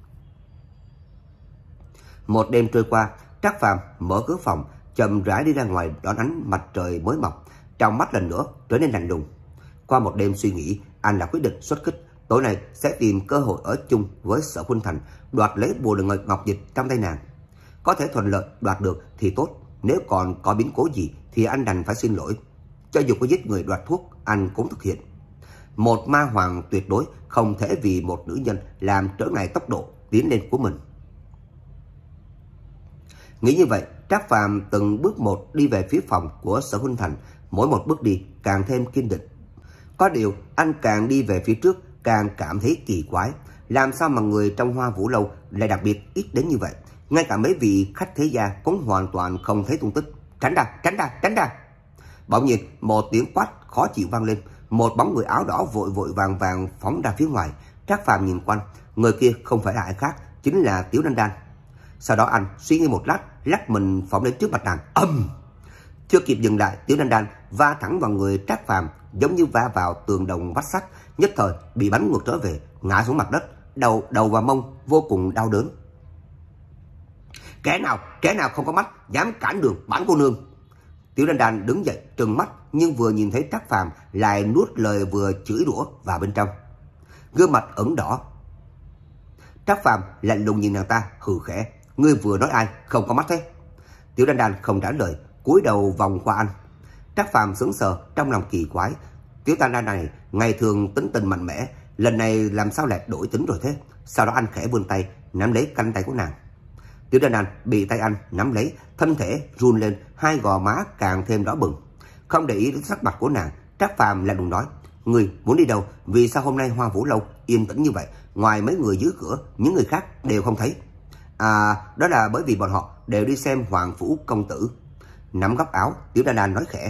Một đêm trôi qua, Trác Phàm mở cửa phòng, chậm rãi đi ra ngoài đón ánh mặt trời mới mọc, trong mắt lần nữa trở nên lạnh lùng. Qua một đêm suy nghĩ, anh đã quyết định xuất kích, tối nay sẽ tìm cơ hội ở chung với Sở Khuynh Thành, đoạt lấy bồ đề ngọc dịch trong tay nàng. Có thể thuận lợi đoạt được thì tốt, nếu còn có biến cố gì thì anh đành phải xin lỗi. Cho dù có giết người đoạt thuốc, anh cũng thực hiện. Một ma hoàng tuyệt đối không thể vì một nữ nhân làm trở ngại tốc độ tiến lên của mình. Nghĩ như vậy, Trác Phàm từng bước một đi về phía phòng của Sở Huynh Thành, mỗi một bước đi càng thêm kiên định. Có điều, anh càng đi về phía trước càng cảm thấy kỳ quái. Làm sao mà người trong Hoa Vũ Lâu lại đặc biệt ít đến như vậy? Ngay cả mấy vị khách thế gia cũng hoàn toàn không thấy tung tích. Tránh ra, tránh ra, tránh ra! Bỗng nhiên, một tiếng quát khó chịu vang lên. Một bóng người áo đỏ vội vội vàng vàng phóng ra phía ngoài. Trác Phàm nhìn quanh, người kia không phải là ai khác, chính là Tiểu Đan Đan. Sau đó anh suy nghĩ một lát, lắc mình phóng đến trước mặt nàng. Âm! Chưa kịp dừng lại, Tiểu Đan Đan va thẳng vào người Trác Phàm, giống như va vào tường đồng vách sắt, nhất thời bị bắn ngược trở về, ngã xuống mặt đất, đầu đầu và mông vô cùng đau đớn. Kẻ nào, kẻ nào không có mắt dám cản đường bản cô nương? Tiểu Đan Đan đứng dậy trừng mắt, nhưng vừa nhìn thấy Trác Phàm lại nuốt lời vừa chửi rủa vào bên trong. Gương mặt ửng đỏ. Trác Phàm lạnh lùng nhìn nàng ta, hừ khẽ. Ngươi vừa nói ai không có mắt thế? Tiểu Đan Đan không trả lời, cúi đầu vòng qua anh. Trác Phàm sững sờ, trong lòng kỳ quái. Tiểu Đan Đan này ngày thường tính tình mạnh mẽ, lần này làm sao lại đổi tính rồi thế? Sau đó anh khẽ vươn tay nắm lấy cánh tay của nàng. Tiểu Đan Đan bị tay anh nắm lấy, thân thể run lên, hai gò má càng thêm đỏ bừng. Không để ý đến sắc mặt của nàng, Trác Phàm lạnh lùng nói: Ngươi muốn đi đâu? Vì sao hôm nay Hoa Vũ Lâu yên tĩnh như vậy? Ngoài mấy người dưới cửa, những người khác đều không thấy. À, đó là bởi vì bọn họ đều đi xem Hoàng Phủ công tử. Nắm góc áo, Tiểu Đan Đan nói khẽ.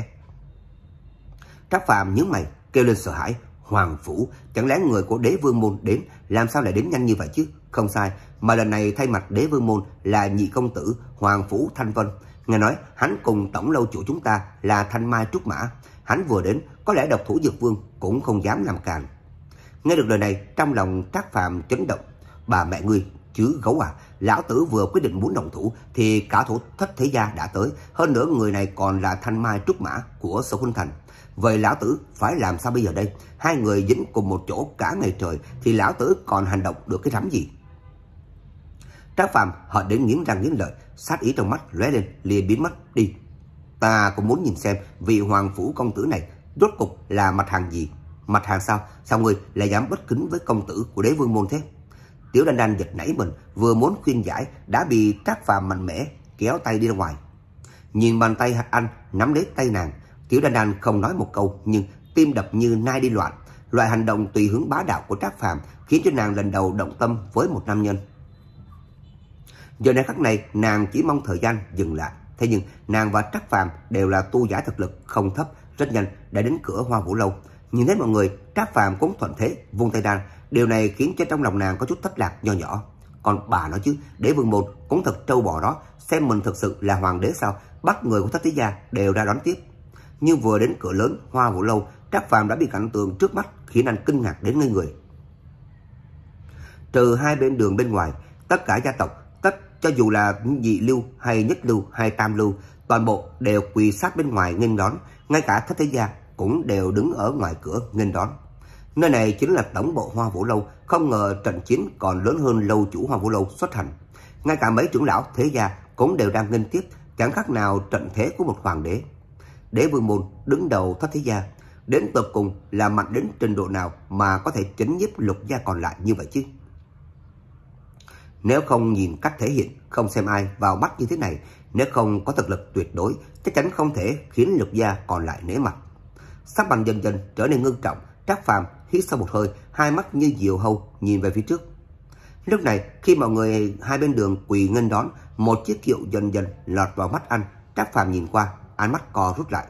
Trác Phàm nhướng mày, kêu lên sợ hãi. Hoàng Phủ, chẳng lẽ người của Đế Vương Môn đến? Làm sao lại đến nhanh như vậy chứ? Không sai, mà lần này thay mặt Đế Vương Môn là nhị công tử Hoàng Phủ Thanh Vân. Nghe nói hắn cùng tổng lâu chủ chúng ta là Thanh Mai Trúc Mã. Hắn vừa đến, có lẽ độc thủ Dược Vương cũng không dám làm càn. Nghe được lời này, trong lòng Trác Phàm chấn động. Bà mẹ ngươi, chứ gấu à, lão tử vừa quyết định muốn động thủ thì cả thủ thất thế gia đã tới, hơn nữa người này còn là Thanh Mai Trúc Mã của Sở Huynh Thành. Vậy lão tử phải làm sao bây giờ đây? Hai người dính cùng một chỗ cả ngày trời thì lão tử còn hành động được cái rắm gì? Trác Phàm hận đến nghiến răng nghiến lợi, sát ý trong mắt lóe lên liền biến mất đi. Ta cũng muốn nhìn xem vị Hoàng Phủ công tử này rốt cục là mặt hàng gì? Mặt hàng sao? Sao ngươi lại dám bất kính với công tử của Đế Vương Môn thế? Tiểu Đan Đan giật nảy mình, vừa muốn khuyên giải đã bị Trác Phàm mạnh mẽ kéo tay đi ra ngoài. Nhìn bàn tay anh nắm lấy tay nàng, Tiểu Đan Đan không nói một câu, nhưng tim đập như nai đi loạn. Loại hành động tùy hướng bá đạo của Trác Phàm khiến cho nàng lần đầu động tâm với một nam nhân. Giờ này khắc này, nàng chỉ mong thời gian dừng lại. Thế nhưng nàng và Trác Phàm đều là tu giả thực lực không thấp, rất nhanh đã đến cửa Hoa Vũ Lâu. Nhìn thấy mọi người, Trác Phàm cũng thuận thế vung tay ra. Điều này khiến cho trong lòng nàng có chút thất lạc nho nhỏ. Còn bà nói chứ, Đế Vương Môn cũng thật trâu bò đó, xem mình thực sự là hoàng đế sao? Bắt người của thất thế gia đều ra đón tiếp. Nhưng vừa đến cửa lớn Hoa Vũ Lâu, Trác Phàm đã bị cảnh tượng trước mắt khiến anh kinh ngạc đến ngây người. Trừ hai bên đường bên ngoài, tất cả gia tộc, tất cho dù là nhị lưu hay nhất lưu hay tam lưu, toàn bộ đều quỳ sát bên ngoài nghênh đón, ngay cả thất thế gia cũng đều đứng ở ngoài cửa nghênh đón. Nơi này chính là tổng bộ Hoa Vũ Lâu, không ngờ trận chiến còn lớn hơn lâu chủ Hoa Vũ Lâu xuất hành. Ngay cả mấy trưởng lão thế gia cũng đều đang nghênh tiếp, chẳng khác nào trận thế của một hoàng đế. Đế Vương Môn đứng đầu thất thế gia, đến tột cùng là mạnh đến trình độ nào mà có thể chấn nhiếp lục gia còn lại như vậy chứ? Nếu không nhìn cách thể hiện, không xem ai vào mắt như thế này, nếu không có thực lực tuyệt đối, chắc chắn không thể khiến lục gia còn lại nể mặt. Sắc mặt dần dần trở nên ngưng trọng, Trác Phàm hít sâu một hơi, hai mắt như diều hâu nhìn về phía trước. Lúc này, khi mọi người hai bên đường quỳ nghênh đón, một chiếc kiệu dần dần lọt vào mắt anh. Trác Phàm nhìn qua, ánh mắt co rút lại.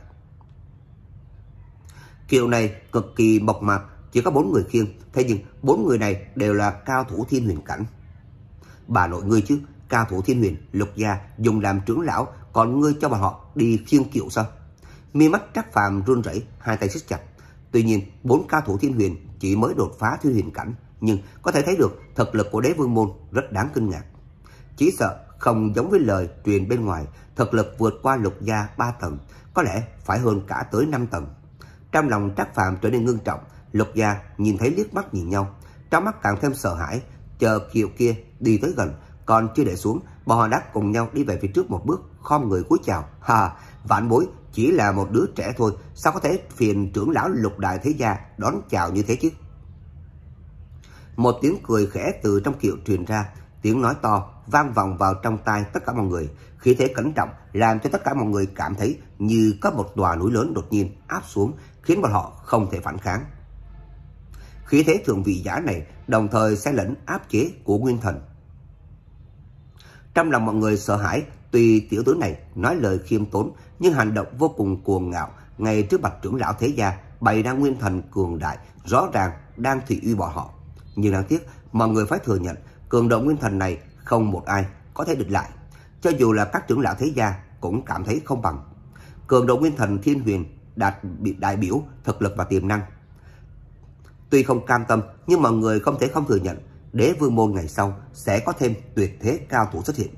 Kiệu này cực kỳ mộc mạc, chỉ có bốn người khiêng, thế nhưng bốn người này đều là cao thủ thiên huyền cảnh. Bà nội ngươi chứ, cao thủ thiên huyền, lục gia dùng làm trưởng lão, còn ngươi cho bọn họ đi khiêng kiệu sao? Mi mắt Trác Phàm run rẩy, hai tay siết chặt. Tuy nhiên, bốn cao thủ thiên huyền chỉ mới đột phá thiên huyền cảnh, nhưng có thể thấy được thực lực của Đế Vương Môn rất đáng kinh ngạc. Chỉ sợ không giống với lời truyền bên ngoài, thực lực vượt qua lục gia ba tầng, có lẽ phải hơn cả tới năm tầng. Trong lòng Trác Phàm trở nên ngưng trọng, lục gia nhìn thấy liếc mắt nhìn nhau, trong mắt càng thêm sợ hãi. Chờ kiệu kia đi tới gần, còn chưa để xuống, bọn họ đã cùng nhau đi về phía trước một bước, khom người cúi chào. Hà, vạn bối chỉ là một đứa trẻ thôi, sao có thể phiền trưởng lão lục đại thế gia đón chào như thế chứ? Một tiếng cười khẽ từ trong kiệu truyền ra, tiếng nói to vang vọng vào trong tai tất cả mọi người, khí thế cẩn trọng làm cho tất cả mọi người cảm thấy như có một tòa núi lớn đột nhiên áp xuống, khiến bọn họ không thể phản kháng. Khí thế thượng vị giả này đồng thời sẽ lẫn áp chế của nguyên thần. Trong lòng mọi người sợ hãi, tuy tiểu tử này nói lời khiêm tốn nhưng hành động vô cùng cuồng ngạo ngay trước mặt trưởng lão thế gia bày ra nguyên thần cường đại, rõ ràng đang thị uy bọn họ. Nhưng đáng tiếc, mọi người phải thừa nhận cường độ nguyên thần này không một ai có thể địch lại. Cho dù là các trưởng lão thế gia cũng cảm thấy không bằng. Cường độ nguyên thần Thiên Huyền đạt đại biểu thực lực và tiềm năng. Tuy không cam tâm nhưng mọi người không thể không thừa nhận Đế Vương môn ngày sau sẽ có thêm tuyệt thế cao thủ xuất hiện.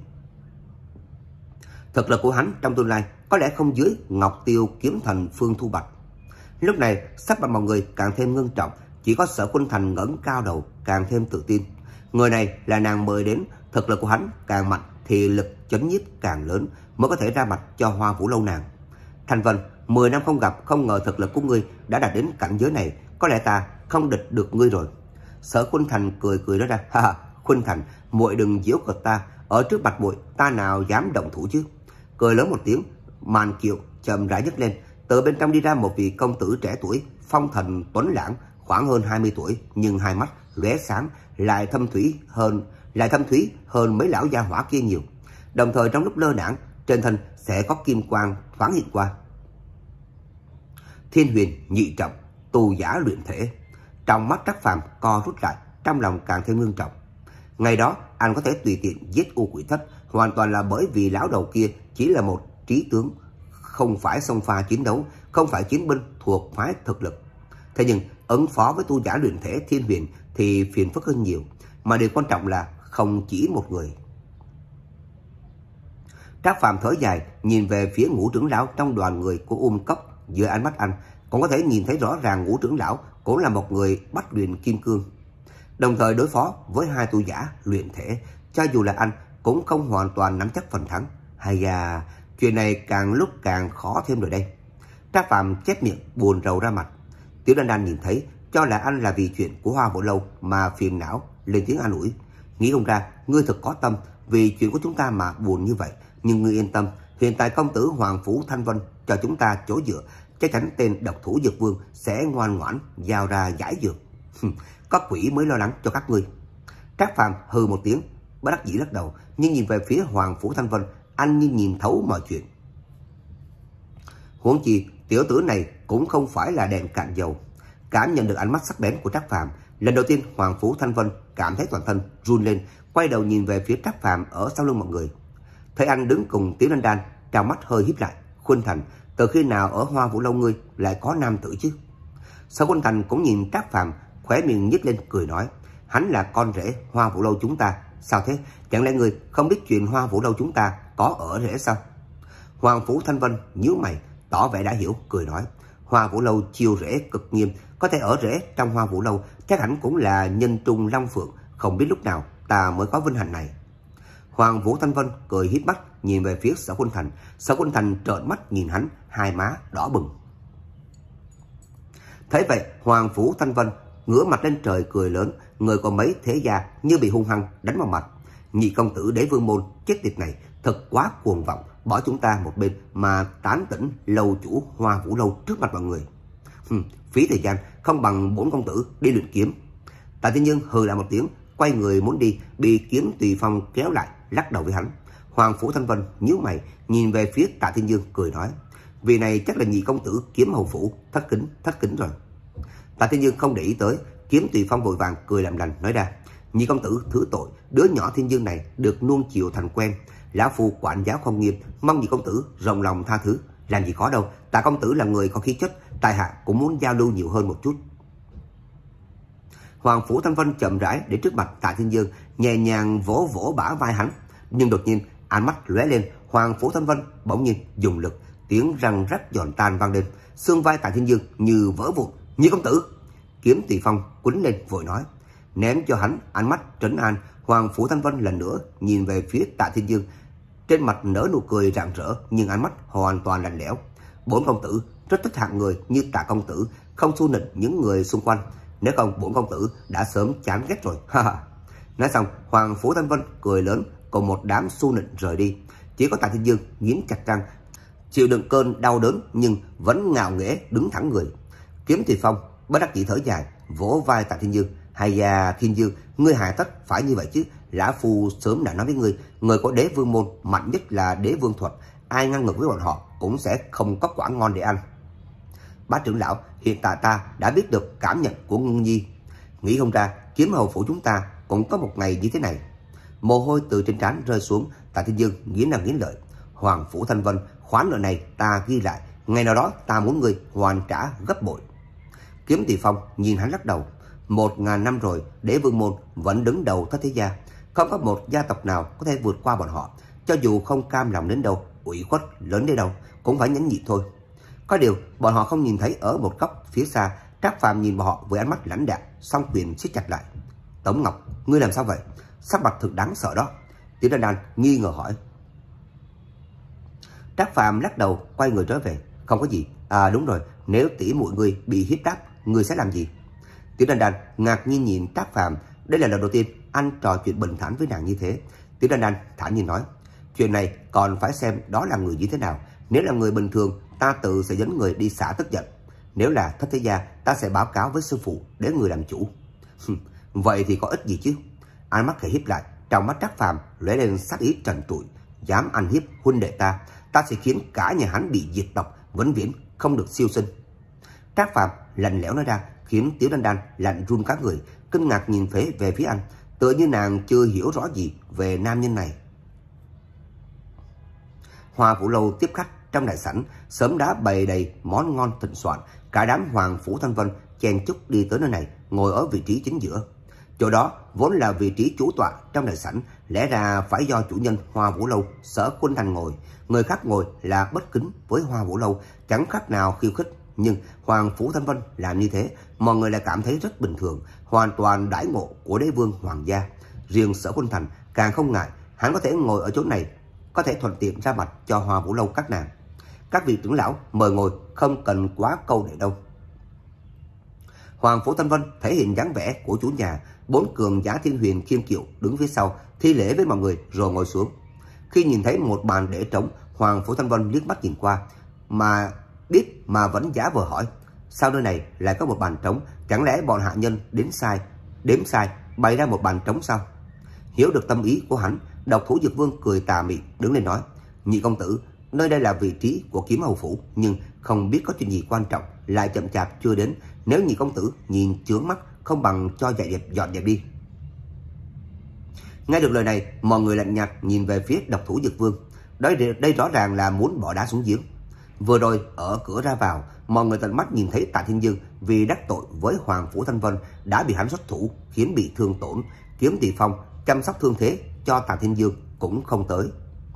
Thực lực của hắn trong tương lai có lẽ không dưới Ngọc Tiêu kiếm thần Phương Thu Bạch. Lúc này sắc mặt mọi người càng thêm ngưng trọng, chỉ có Sở Khuynh Thành ngẩng cao đầu càng thêm tự tin. Người này là nàng mời đến, thực lực của hắn càng mạnh thì lực chấn nhiếp càng lớn mới có thể ra mặt cho Hoa Vũ Lâu nàng. Thành Vân, mười năm không gặp, không ngờ thực lực của ngươi đã đạt đến cảnh giới này, có lẽ ta không địch được ngươi rồi. Sở Khuynh Thành cười cười nói ra, ha ha, Khuynh Thành, muội đừng giễu cợt ta, ở trước mặt muội ta nào dám động thủ chứ. Cười lớn một tiếng, màn kiệu chậm rãi nhấc lên, từ bên trong đi ra một vị công tử trẻ tuổi, phong thần tuấn lãng, khoảng hơn hai mươi tuổi, nhưng hai mắt lóe sáng, lại thâm thúy hơn, lại thâm thúy hơn mấy lão gia hỏa kia nhiều. Đồng thời trong lúc lơ đãng, trên thân sẽ có kim quang thoáng hiện qua. Thiên Huyền nhị trọng, tu giả luyện thể. Trong mắt Trác Phàm co rút lại, trong lòng càng thêm ngưng trọng. Ngày đó anh có thể tùy tiện giết U Quỷ Thất, hoàn toàn là bởi vì lão đầu kia chỉ là một trí tướng, không phải xông pha chiến đấu, không phải chiến binh thuộc phái thực lực. Thế nhưng ứng phó với tu giả luyện thể Thiên Huyền thì phiền phức hơn nhiều, mà điều quan trọng là không chỉ một người. Trác Phàm thở dài, nhìn về phía Ngũ trưởng lão trong đoàn người của Um Cốc. Dưới ánh mắt anh cũng có thể nhìn thấy rõ ràng Ngũ trưởng lão cũng là một người bách luyện kim cương, đồng thời đối phó với hai tu giả luyện thể, cho dù là anh cũng không hoàn toàn nắm chắc phần thắng. Hay da, chuyện này càng lúc càng khó thêm rồi đây. Trác Phàm chép miệng buồn rầu ra mặt. Tiểu Đan Đan nhìn thấy, cho là anh là vì chuyện của Hoa Vũ Lâu mà phiền não, lên tiếng an ủi. Nghĩ không ra, ngươi thật có tâm, vì chuyện của chúng ta mà buồn như vậy. Nhưng ngươi yên tâm, hiện tại công tử Hoàng Phủ Thanh Vân cho chúng ta chỗ dựa, chắc chắn tên độc thủ Dược Vương sẽ ngoan ngoãn giao ra giải dược. Có quỷ mới lo lắng cho các ngươi. Trác Phàm hừ một tiếng, bất đắc dĩ lắc đầu, nhưng nhìn về phía Hoàng Phủ Thanh Vân, anh như nhìn thấu mọi chuyện. Huống chi tiểu tử này cũng không phải là đèn cạn dầu. Cảm nhận được ánh mắt sắc bén của Trác Phàm, lần đầu tiên Hoàng Phủ Thanh Vân cảm thấy toàn thân run lên, quay đầu nhìn về phía Trác Phàm ở sau lưng mọi người. Thấy anh đứng cùng Tiểu Đan Đan, trong mắt hơi híp lại. Khuynh Thành, từ khi nào ở Hoa Vũ Lâu ngươi lại có nam tử chứ? Sở Khuynh Thành cũng nhìn Trác Phàm, khóe miệng nhếch lên cười nói, hắn là con rể Hoa Vũ Lâu chúng ta. Sao thế? Chẳng lẽ ngươi không biết chuyện Hoa Vũ Lâu chúng ta có ở rể sao? Hoàng Phủ Thanh Vân nhíu mày, tỏ vẻ đã hiểu, cười nói, Hoa Vũ Lâu chiêu rễ cực nghiêm, có thể ở rễ trong Hoa Vũ Lâu chắc hẳn cũng là nhân trung long phượng, không biết lúc nào ta mới có vinh hạnh này. Hoàng Vũ Thanh Vân cười híp mắt nhìn về phía Sở Khuynh Thành. Sở Khuynh Thành trợn mắt nhìn hắn, hai má đỏ bừng. Thấy vậy, Hoàng Vũ Thanh Vân ngửa mặt lên trời cười lớn, người có mấy thế gia như bị hung hăng đánh vào mặt. Nhị công tử Đế Vương môn chết tiệt này thật quá cuồng vọng, bỏ chúng ta một bên mà tán tỉnh lâu chủ Hoa Vũ Lâu trước mặt mọi người. Hừm, phí thời gian không bằng bốn công tử đi luyện kiếm. Tạ Thiên Nhân hừ lại một tiếng, quay người muốn đi, bị Kiếm Tùy Phong kéo lại, lắc đầu với hắn. Hoàng Phủ Thanh Vân nhíu mày nhìn về phía Tạ Thiên Dương cười nói, vì này chắc là nhị công tử Kiếm Hầu Phủ thất kính thất kính rồi. Tạ Thiên Dương không để ý tới, Kiếm Tùy Phong vội vàng cười làm lành nói ra, nhị công tử thứ tội, đứa nhỏ Thiên Dương này được nuông chiều thành quen, lão phu quản giáo không nghiêm, mong nhị công tử rộng lòng tha thứ. Làm gì có đâu, Tạ công tử là người có khí chất, tại hạ cũng muốn giao lưu nhiều hơn một chút. Hoàng Phủ Thanh Vân chậm rãi đến trước mặt Tạ Thiên Dương, nhẹ nhàng vỗ vỗ bả vai hắn, nhưng đột nhiên ánh mắt lóe lên, Hoàng Phủ Thanh Vân bỗng nhiên dùng lực, tiếng răng rắc giòn tan vang lên, xương vai Tạ Thiên Dương như vỡ vụn. Nhị công tử! Kiếm Tùy Phong quýnh lên vội nói, ném cho hắn ánh mắt trấn an. Hoàng Phủ Thanh Vân lần nữa nhìn về phía Tạ Thiên Dương, trên mặt nở nụ cười rạng rỡ, nhưng ánh mắt hoàn toàn lạnh lẽo. Bốn công tử rất thích hạng người như Tạ công tử, không xu nịnh những người xung quanh, nếu không bốn công tử đã sớm chán ghét rồi. Ha ha. Nói xong, Hoàng Phủ Thanh Vân cười lớn cùng một đám xu nịnh rời đi. Chỉ có Tạ Thiên Dương nghiến chặt răng, chịu đựng cơn đau đớn nhưng vẫn ngạo nghễ đứng thẳng người. Kiếm Tùy Phong bất đắc dĩ thở dài, vỗ vai Tạ Thiên Dương. Hay da, Thiên Dương, ngươi hại tất phải như vậy chứ. Lã Phu sớm đã nói với ngươi, người có đế vương môn mạnh nhất là đế vương thuật, ai ngăn ngược với bọn họ cũng sẽ không có quả ngon để ăn. Bá trưởng lão, hiện tại ta đã biết được cảm nhận của Ngưng Nhi. Nghĩ không ra Kiếm Hầu phủ chúng ta cũng có một ngày như thế này. Mồ hôi từ trên trán rơi xuống, Tạ Thiên Dương nghiến răng nghiến lợi. Hoàng Phủ Thanh Vân, khoản nợ này ta ghi lại, ngày nào đó ta muốn ngươi hoàn trả gấp bội. Kiếm Tùy Phong nhìn hắn lắc đầu. Một ngàn năm rồi, đế vương môn vẫn đứng đầu thất thế gia, không có một gia tộc nào có thể vượt qua bọn họ. Cho dù không cam lòng đến đâu, ủy khuất lớn đến đâu, cũng phải nhẫn nhịn thôi. Có điều bọn họ không nhìn thấy ở một góc phía xa, Trác Phàm nhìn bọn họ với ánh mắt lãnh đạm, song quyền siết chặt lại. Tống Ngọc, ngươi làm sao vậy? Sắc mặt thực đáng sợ đó. Tiểu Đan Đan nghi ngờ hỏi. Trác Phàm lắc đầu, quay người trở về. Không có gì. À đúng rồi, nếu tỷ muội ngươi bị hiếp đáp, ngươi sẽ làm gì? Tiểu Đan Đan ngạc nhiên nhìn Trác Phàm. Đây là lần đầu tiên anh trò chuyện bình thản với nàng như thế. Tiểu Đan Đan thản nhiên nói, chuyện này còn phải xem đó là người như thế nào. Nếu là người bình thường, ta tự sẽ dẫn người đi xả tức giận. Nếu là thất thế gia, ta sẽ báo cáo với sư phụ để người làm chủ. Vậy thì có ích gì chứ? Ánh mắt khẽ híp lại, trong mắt Trác Phàm lóe lên sát ý trần trụi. Dám ăn hiếp huynh đệ ta, ta sẽ khiến cả nhà hắn bị diệt tộc, vĩnh viễn không được siêu sinh. Trác Phàm lạnh lẽo nói ra, khiến Tiểu Đan Đan lạnh run cả người, kinh ngạc nhìn phế về phía anh, tựa như nàng chưa hiểu rõ gì về nam nhân này. Hoa Vũ Lâu tiếp khách trong đại sảnh, sớm đã bày đầy món ngon thịnh soạn. Cả đám Hoàng Phủ Thanh Vân chen chúc đi tới nơi này, ngồi ở vị trí chính giữa. Chỗ đó vốn là vị trí chủ tọa trong đại sảnh, lẽ ra phải do chủ nhân Hoa Vũ Lâu Sở Khuynh Thành ngồi. Người khác ngồi là bất kính với Hoa Vũ Lâu, chẳng khác nào khiêu khích. Nhưng Hoàng Phủ Thanh Vân làm như thế, mọi người lại cảm thấy rất bình thường, hoàn toàn đãi ngộ của đế vương hoàng gia. Riêng Sở Khuynh Thành càng không ngại, hắn có thể ngồi ở chỗ này, có thể thuận tiện ra mặt cho Hoa Vũ Lâu các nàng. Các vị trưởng lão mời ngồi, không cần quá câu nệ đâu. Hoàng Phủ Thanh Vân thể hiện dáng vẻ của chủ nhà. Bốn cường giả Thiên Huyền Khiêm Kiệu đứng phía sau, thi lễ với mọi người rồi ngồi xuống. Khi nhìn thấy một bàn để trống, Hoàng Phủ Thanh Vân liếc mắt nhìn qua, mà biết mà vẫn giả vờ hỏi, sao nơi này lại có một bàn trống? Chẳng lẽ bọn hạ nhân đến sai, đếm sai, bày ra một bàn trống sao? Hiểu được tâm ý của hắn, Độc Thủ Dược Vương cười tà mị đứng lên nói, nhị công tử, nơi đây là vị trí của Kiếm Hầu phủ, nhưng không biết có chuyện gì quan trọng lại chậm chạp chưa đến. Nếu nhị công tử nhìn chướng mắt, không bằng cho dạy đẹp dọn dẹp đi. Nghe được lời này, mọi người lạnh nhạt nhìn về phía Độc Thủ Dược Vương. Đây, đây rõ ràng là muốn bỏ đá xuống giếng. Vừa rồi ở cửa ra vào, mọi người tận mắt nhìn thấy Tạ Thiên Dương vì đắc tội với Hoàng Phủ Thanh Vân đã bị hắn xuất thủ khiến bị thương tổn. Kiếm Tùy Phong chăm sóc thương thế cho Tạ Thiên Dương cũng không tới.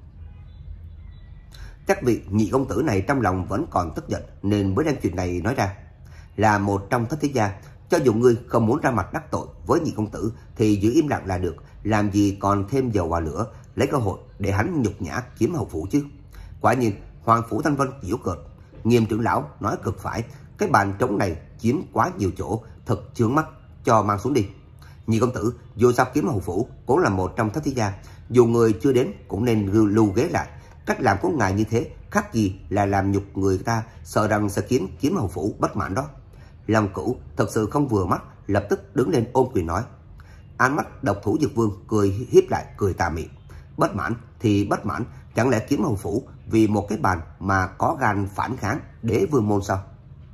Chắc vị nhị công tử này trong lòng vẫn còn tức giận nên mới đem chuyện này nói ra. Là một trong thất thế gia, cho dù ngươi không muốn ra mặt đắc tội với nhị công tử thì giữ im lặng là được, làm gì còn thêm dầu vào lửa, lấy cơ hội để hắn nhục nhã Kiếm Hầu phủ chứ. Quả nhiên Hoàng Phủ Thanh Vân giễu cợt. Nghiêm trưởng lão nói cực phải, cái bàn trống này chiếm quá nhiều chỗ, thật chướng mắt, cho mang xuống đi. Nhị công tử, dù sao Kiếm Hầu phủ cũng là một trong thất thế gia, dù người chưa đến cũng nên lưu ghế lại. Cách làm của ngài như thế khác gì là làm nhục người ta, sợ rằng sẽ khiến Kiếm Hầu phủ bất mãn đó. Long Cửu thật sự không vừa mắt, lập tức đứng lên ôm quyền nói. Ánh mắt Độc Thủ Dược Vương cười hiếp lại, cười tà mị. Bất mãn thì bất mãn, chẳng lẽ Kiếm Hầu phủ vì một cái bàn mà có gan phản kháng đế vương môn sao?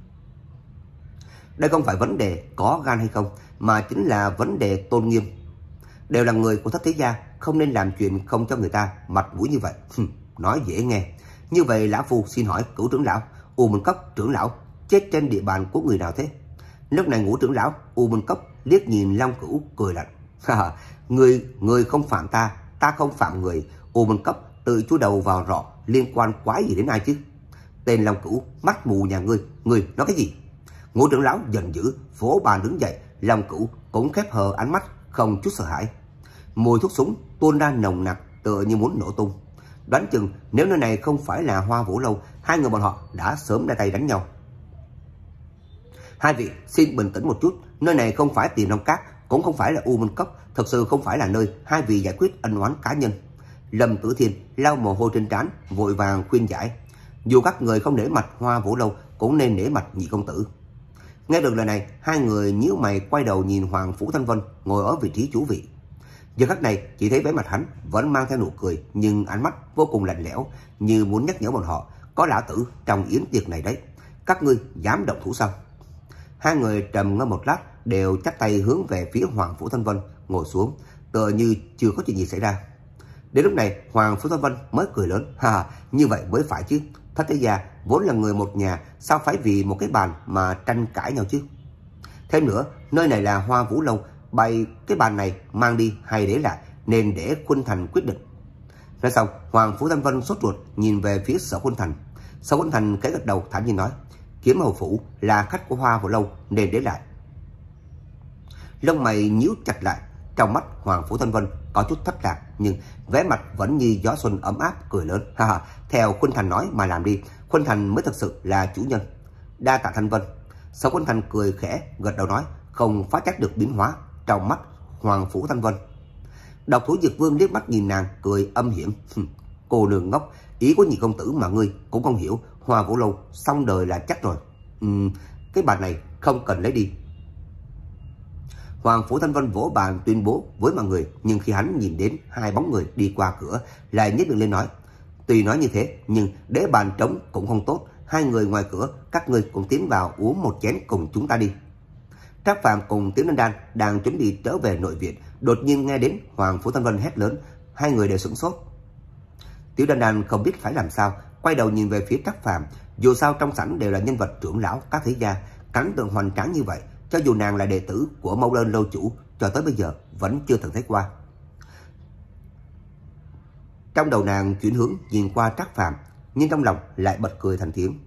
Đây không phải vấn đề có gan hay không, mà chính là vấn đề tôn nghiêm. Đều là người của thất thế gia, không nên làm chuyện không cho người ta mặt mũi như vậy. Nói dễ nghe. Như vậy lão phu xin hỏi Cửu trưởng lão, U Minh Cốc trưởng lão chết trên địa bàn của người nào thế? Lúc này Ngũ trưởng lão U Minh Cốc liếc nhìn Long Cửu cười lạnh. người người không phạm ta, ta không phạm người. U Minh Cốc tự chui đầu vào rọ, liên quan quái gì đến ai chứ? Tên Long Cửu mắt mù nhà ngươi, ngươi nói cái gì? Ngũ trưởng lão giận dữ vỗ bàn đứng dậy. Long Cửu cũng khép hờ ánh mắt, không chút sợ hãi. Mùi thuốc súng tuôn ra nồng nặc, tựa như muốn nổ tung. Đoán chừng nếu nơi này không phải là Hoa Vũ Lâu, hai người bọn họ đã sớm ra tay đánh nhau. Hai vị xin bình tĩnh một chút, nơi này không phải Tiền Long Các, cũng không phải là U Minh Cốc, thật sự không phải là nơi hai vị giải quyết ân oán cá nhân. Lâm Tử Thiên lau mồ hôi trên trán, vội vàng khuyên giải. Dù các người không nể mặt Hoa Vũ Lâu, cũng nên nể mặt nhị công tử. Nghe được lời này, hai người nhíu mày quay đầu nhìn Hoàng Phủ Thanh Vân ngồi ở vị trí chủ vị. Giờ khắc này chỉ thấy vẻ mặt hắn vẫn mang theo nụ cười, nhưng ánh mắt vô cùng lạnh lẽo, như muốn nhắc nhở bọn họ, có lão tử trong yến tiệc này đấy, các ngươi dám động thủ sao? Hai người trầm ngâm một lát, đều chắp tay hướng về phía Hoàng Phủ Thanh Vân ngồi xuống, tựa như chưa có chuyện gì xảy ra. Đến lúc này Hoàng Phủ Thanh Vân mới cười lớn, ha, như vậy mới phải chứ. Thất Thế Gia vốn là người một nhà, sao phải vì một cái bàn mà tranh cãi nhau chứ? Thêm nữa, nơi này là Hoa Vũ Lâu, bày cái bàn này mang đi hay để lại, nên để Khuynh Thành quyết định. Nói xong, Hoàng Phủ Thanh Vân sốt ruột nhìn về phía Sở Khuynh Thành. Sở Khuynh Thành khẽ gật đầu thản nhiên nói, Kiếm hầu phủ là khách của Hoa Vũ Lâu nên để lại. Lông mày nhíu chặt lại, trong mắt Hoàng Phủ Thanh Vân có chút thất lạc, nhưng vẻ mặt vẫn như gió xuân ấm áp, cười lớn, ha ha, theo Khuynh Thành nói mà làm đi, Khuynh Thành mới thật sự là chủ nhân. Đa tạ Thanh Vân. Sở Khuynh Thành cười khẽ gật đầu nói, không phát giác được biến hóa trong mắt Hoàng Phủ Thanh Vân. Độc Thủ Dực Vương liếc mắt nhìn nàng, cười âm hiểm, cô nương ngốc, ý của nhị công tử mà ngươi cũng không hiểu, Hoa Vũ Lâu xong đời là chắc rồi. Uhm, cái bàn này không cần lấy đi. Hoàng Phủ Thanh Vân vỗ bàn tuyên bố với mọi người, nhưng khi hắn nhìn đến hai bóng người đi qua cửa, lại nhếch miệng lên nói, tuy nói như thế, nhưng để bàn trống cũng không tốt, hai người ngoài cửa, các ngươi cùng tiến vào uống một chén cùng chúng ta đi. Trác Phàm cùng Tiểu Đan Đan đang chuẩn bị trở về nội viện, đột nhiên nghe đến Hoàng Phủ Thanh Vân hét lớn, hai người đều sửng sốt. Tiểu Đan Đan không biết phải làm sao, quay đầu nhìn về phía Trác Phàm, dù sao trong sảnh đều là nhân vật trưởng lão các thế gia, cảnh tượng hoành tráng như vậy, cho dù nàng là đệ tử của Mẫu Đơn lâu chủ, cho tới bây giờ vẫn chưa từng thấy qua. Trong đầu nàng chuyển hướng nhìn qua Trác Phàm, nhưng trong lòng lại bật cười thành tiếng.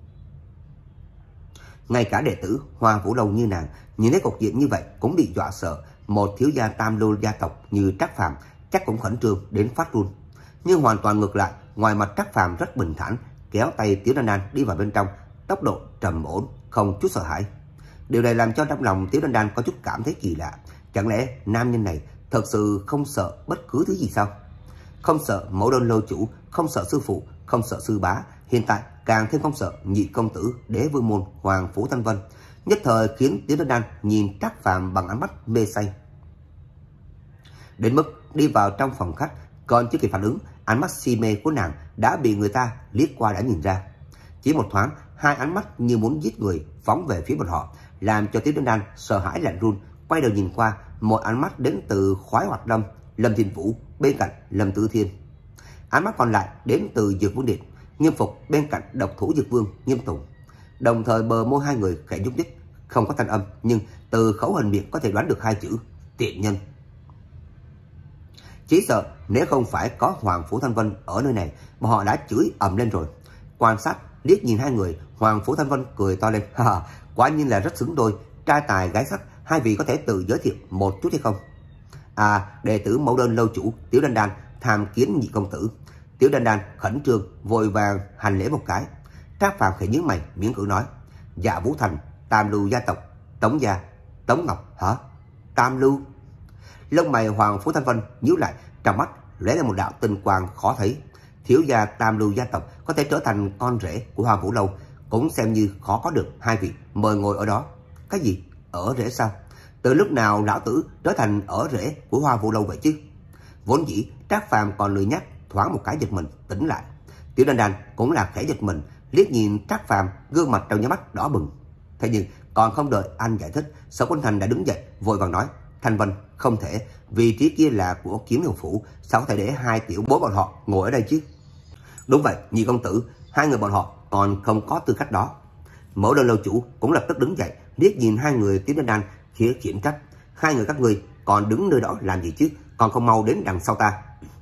Ngay cả đệ tử Hoa Vũ Lâu như nàng, nhìn thấy cục diện như vậy cũng bị dọa sợ, một thiếu gia tam lưu gia tộc như Trác Phàm chắc cũng khẩn trương đến phát run. Nhưng hoàn toàn ngược lại, ngoài mặt Trác Phàm rất bình thản, kéo tay Tiểu Đan Đan đi vào bên trong, tốc độ trầm ổn, không chút sợ hãi. Điều này làm cho trong lòng Tiểu Đan Đan có chút cảm thấy kỳ lạ, chẳng lẽ nam nhân này thật sự không sợ bất cứ thứ gì sao? Không sợ Mẫu Đơn lâu chủ, không sợ sư phụ, không sợ sư bá, hiện tại càng thêm không sợ nhị công tử Đế Vương môn Hoàng Phủ Thanh Vân, nhất thời khiến Tiểu Đan Đan nhìn Trác Phàm bằng ánh mắt mê say. Đến mức đi vào trong phòng khách, còn chưa kịp phản ứng, ánh mắt si mê của nàng đã bị người ta liếc qua đã nhìn ra. Chỉ một thoáng, hai ánh mắt như muốn giết người phóng về phía bọn họ, làm cho Tiểu Đan Đan sợ hãi lạnh run, quay đầu nhìn qua, một ánh mắt đến từ Khoái Hoạt Lâm, Lâm Thiên Vũ bên cạnh Lâm Tử Thiên. Ánh mắt còn lại đến từ Dược Vương Điện, Nghiêm Phục bên cạnh Độc Thủ Dực Vương Nghiêm Tùng. Đồng thời bờ môi hai người khẽ nhúc nhích, không có thanh âm, nhưng từ khẩu hình miệng có thể đoán được hai chữ tiện nhân. Chỉ sợ nếu không phải có Hoàng Phủ Thanh Vân ở nơi này, mà họ đã chửi ầm lên rồi. Quan sát liếc nhìn hai người, Hoàng Phủ Thanh Vân cười to lên, ha, quả nhiên là rất xứng đôi, trai tài gái sắc, hai vị có thể tự giới thiệu một chút hay không? À, đệ tử Mẫu Đơn lâu chủ Tiểu Đan Đan tham kiến nhị công tử. Tiểu Đan Đan khẩn trương vội vàng hành lễ một cái. Trác Phàm khẽ nhướng mày miễn cưỡng nói, Dạ Vũ Thành, Tam Lưu gia tộc, Tống gia, Tống Ngọc hả? Tam Lưu? Lông mày Hoàng Phủ Thanh Vân nhíu lại, trong mắt lóe lên một đạo tinh quang khó thấy. Thiếu gia Tam Lưu gia tộc có thể trở thành con rể của Hoa Vũ Lâu, cũng xem như khó có được hai vị mời ngồi ở đó. Cái gì? Ở rể sao? Từ lúc nào lão tử trở thành ở rể của Hoa Vũ Lâu vậy chứ? Vốn dĩ Trác Phàm còn lười nhắc, thoáng một cái giật mình tỉnh lại. Tiểu Đan Đan cũng là khẽ giật mình, liếc nhìn Trác Phàm, gương mặt trong nháy mắt đỏ bừng. Thế nhưng còn không đợi anh giải thích, Sở Khuynh Thành đã đứng dậy vội vàng nói, Thanh Vân, không thể, vị trí kia là của Kiếm hầu phủ, sao có thể để hai tiểu bối bọn họ ngồi ở đây chứ? Đúng vậy, nhị công tử, hai người bọn họ còn không có tư cách đó. Mẫu Đơn lâu chủ cũng lập tức đứng dậy, liếc nhìn hai người Tiểu Đan Đan, khẽ khiển trách, hai người các ngươi còn đứng nơi đó làm gì chứ, còn không mau đến đằng sau ta.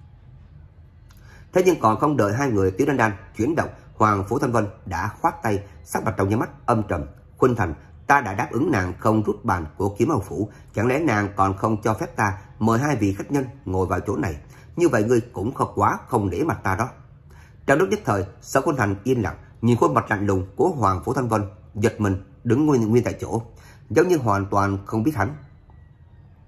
Thế nhưng còn không đợi hai người Tiểu Đan Đan chuyển động, Hoàng Phủ Thanh Vân đã khoát tay, sắc mặt trong nháy mắt âm trầm. Khuynh Thành, ta đã đáp ứng nàng không rút bàn của Kiếm hầu phủ, chẳng lẽ nàng còn không cho phép ta mời hai vị khách nhân ngồi vào chỗ này? Như vậy ngươi cũng không quá không nể mặt ta đó. Trong lúc nhất thời, Sở Khuynh Thành yên lặng nhìn khuôn mặt lạnh lùng của Hoàng Phủ Thanh Vân, giật mình đứng nguyên nguyên tại chỗ, giống như hoàn toàn không biết hắn.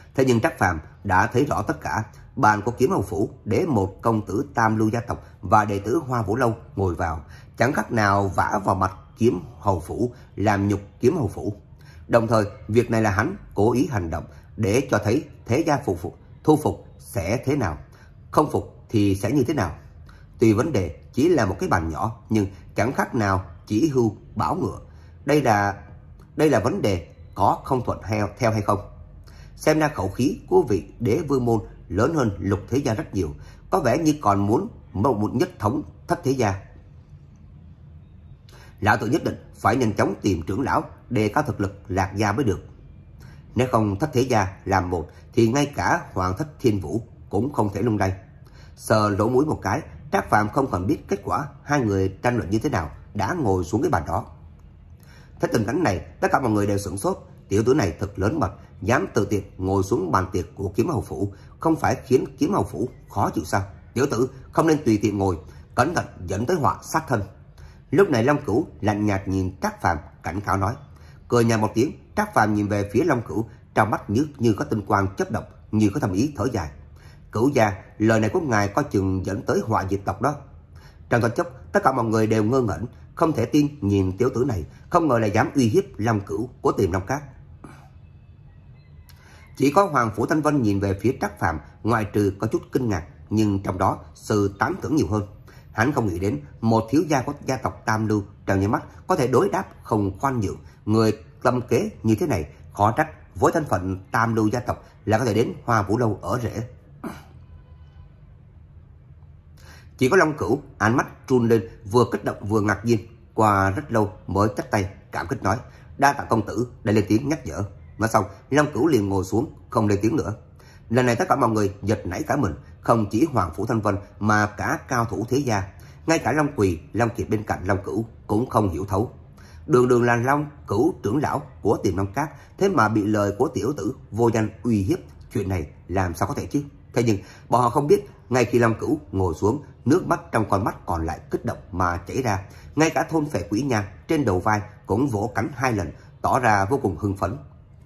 Thế nhưng Trác Phàm đã thấy rõ tất cả. Bàn của Kiếm Hầu Phủ để một công tử Tam Lưu gia tộc và đệ tử Hoa Vũ Lâu ngồi vào, chẳng khác nào vả vào mặt Kiếm Hầu Phủ, làm nhục Kiếm Hầu Phủ. Đồng thời, việc này là hắn cố ý hành động để cho thấy thế gia phục phục, thu phục sẽ thế nào, không phục thì sẽ như thế nào. Tuy vấn đề chỉ là một cái bàn nhỏ, nhưng chẳng khác nào chỉ hưu bảo ngựa. Đây là đây là vấn đề có không thuận theo theo hay không. Xem ra khẩu khí của vị đế vương môn lớn hơn Lục thế gia rất nhiều, có vẻ như còn muốn một nhất thống Thất thế gia. Lão tự nhất định phải nhanh chóng tìm trưởng lão để cao thực lực Lạc gia mới được. Nếu không Thất thế gia làm một thì ngay cả Hoàng Thất Thiên Vũ cũng không thể lung lay. Sờ lỗ mũi một cái, Trác Phàm không còn biết kết quả hai người tranh luận như thế nào, đã ngồi xuống cái bàn đó. Thấy tình cảnh này, tất cả mọi người đều sửng sốt. Tiểu tử này thật lớn mật, dám tự tiệc ngồi xuống bàn tiệc của Kiếm Hầu Phủ, không phải khiến Kiếm Hầu Phủ khó chịu sao? Tiểu tử không nên tùy tiện ngồi, cẩn thận dẫn tới họa sát thân. Lúc này Long Cửu lạnh nhạt nhìn Trác Phàm, cảnh cáo nói. Cười nhạt một tiếng, Trác Phàm nhìn về phía Long Cửu, trong mắt như như có tinh quang chớp động, như có thầm ý thở dài. Cửu gia, lời này của ngài có chừng dẫn tới họa diệt tộc đó. Trong thoáng chốc, tất cả mọi người đều ngơ ngẩn, không thể tin nhìn tiểu tử này, không ngờ là dám uy hiếp Long Cửu của Tiềm Long Cát. Chỉ có Hoàng Phủ Thanh Vân nhìn về phía Trác Phàm, ngoại trừ có chút kinh ngạc, nhưng trong đó sự tán thưởng nhiều hơn. Hắn không nghĩ đến một thiếu gia của gia tộc Tam Lưu trong nháy mắt có thể đối đáp không khoan nhượng, người tâm kế như thế này, khó trách với thân phận Tam Lưu gia tộc là có thể đến Hoa Vũ Lâu ở rễ. Chỉ có Long Cửu ánh mắt trun lên, vừa kích động vừa ngạc nhiên, qua rất lâu mới chắp tay cảm kích nói: đa tạ công tử đã lên tiếng nhắc nhở. Nói xong, Long Cửu liền ngồi xuống, không lên tiếng nữa. Lần này tất cả mọi người giật nảy cả mình, không chỉ Hoàng Phủ Thanh Vân mà cả cao thủ thế gia, ngay cả Long Quỳ, Long Kiệt bên cạnh Long Cửu cũng không hiểu thấu. Đường đường là Long Cửu trưởng lão của Tiềm Long Cát, thế mà bị lời của tiểu tử vô danh uy hiếp, chuyện này làm sao có thể chứ? Thế nhưng bọn họ không biết, ngay khi Long Cửu ngồi xuống, nước mắt trong con mắt còn lại kích động mà chảy ra. Ngay cả thôn phệ quỷ nha trên đầu vai cũng vỗ cánh hai lần, tỏ ra vô cùng hưng phấn.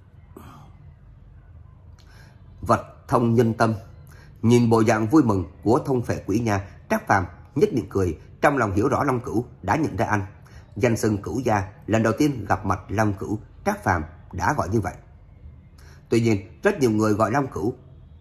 Vật thông nhân tâm. Nhìn bộ dạng vui mừng của thôn phệ quỷ nha, Trác Phàm nhếch miệng cười, trong lòng hiểu rõ Long Cửu đã nhận ra anh. Danh xưng Cửu gia, lần đầu tiên gặp mặt Long Cửu, Trác Phàm đã gọi như vậy. Tuy nhiên, rất nhiều người gọi Long Cửu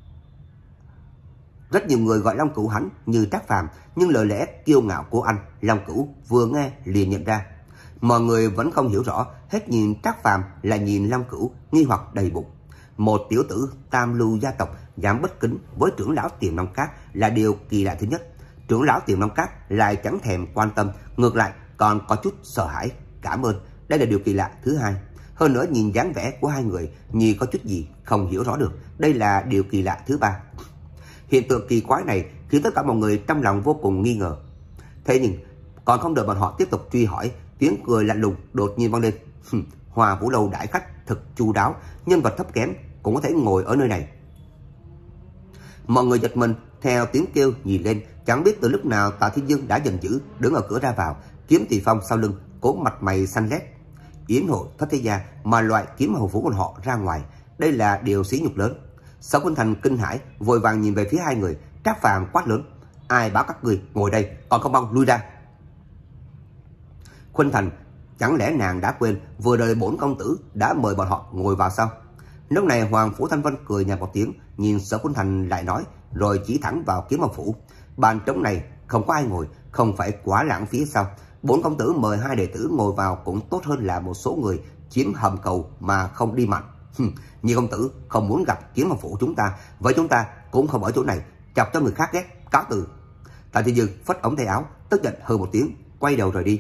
Rất nhiều người gọi Long Cửu hắn như Trác Phàm, nhưng lời lẽ kiêu ngạo của anh, Long Cửu vừa nghe liền nhận ra. Mọi người vẫn không hiểu rõ, hết nhìn Trác Phàm là nhìn Long Cửu, nghi hoặc đầy bụng. Một tiểu tử Tam Lưu gia tộc dám bất kính với trưởng lão Tiềm Long Cát là điều kỳ lạ thứ nhất. Trưởng lão Tiềm Long Cát lại chẳng thèm quan tâm, ngược lại còn có chút sợ hãi, cảm ơn. Đây là điều kỳ lạ thứ hai. Hơn nữa nhìn dáng vẻ của hai người như có chút gì không hiểu rõ được. Đây là điều kỳ lạ thứ ba. Hiện tượng kỳ quái này khiến tất cả mọi người trong lòng vô cùng nghi ngờ. Thế nhưng còn không đợi bọn họ tiếp tục truy hỏi, tiếng cười lạnh lùng đột nhiên vang lên. Hoa Vũ Lâu đãi khách thật chu đáo, nhân vật thấp kém cũng có thể ngồi ở nơi này. Mọi người giật mình theo tiếng kêu nhìn lên, chẳng biết từ lúc nào Tạ Thiên Dương đã giận dữ đứng ở cửa ra vào, Kiếm Tỳ Phong sau lưng cũng mặt mày xanh lét. Yến hội Thất thế gia mà loại Kiếm Hầu Phủ của họ ra ngoài, đây là điều sỉ nhục lớn. Sở Khuynh Thành kinh hãi vội vàng nhìn về phía hai người. Trác Phàm quát lớn: ai bảo các người ngồi đây, còn không mau lui ra. Khuynh Thành, chẳng lẽ nàng đã quên vừa rồi bổn công tử đã mời bọn họ ngồi vào sao? Lúc này Hoàng Phủ Thanh Vân cười nhạt một tiếng, nhìn Sở Khuynh Thành lại nói, rồi chỉ thẳng vào Kiếm Hầu Phủ: bàn trống này không có ai ngồi, không phải quá lãng phí sao? Bổn công tử mời hai đệ tử ngồi vào cũng tốt hơn là một số người chiếm hầm cầu mà không đi mạnh. Như công tử không muốn gặp Kiếm Hầu Phủ chúng ta, vậy chúng ta cũng không ở chỗ này, chọc cho người khác ghét, cáo từ. Tạ Thiên Dương phất ống tay áo, tức giận hừ một tiếng, quay đầu rời đi.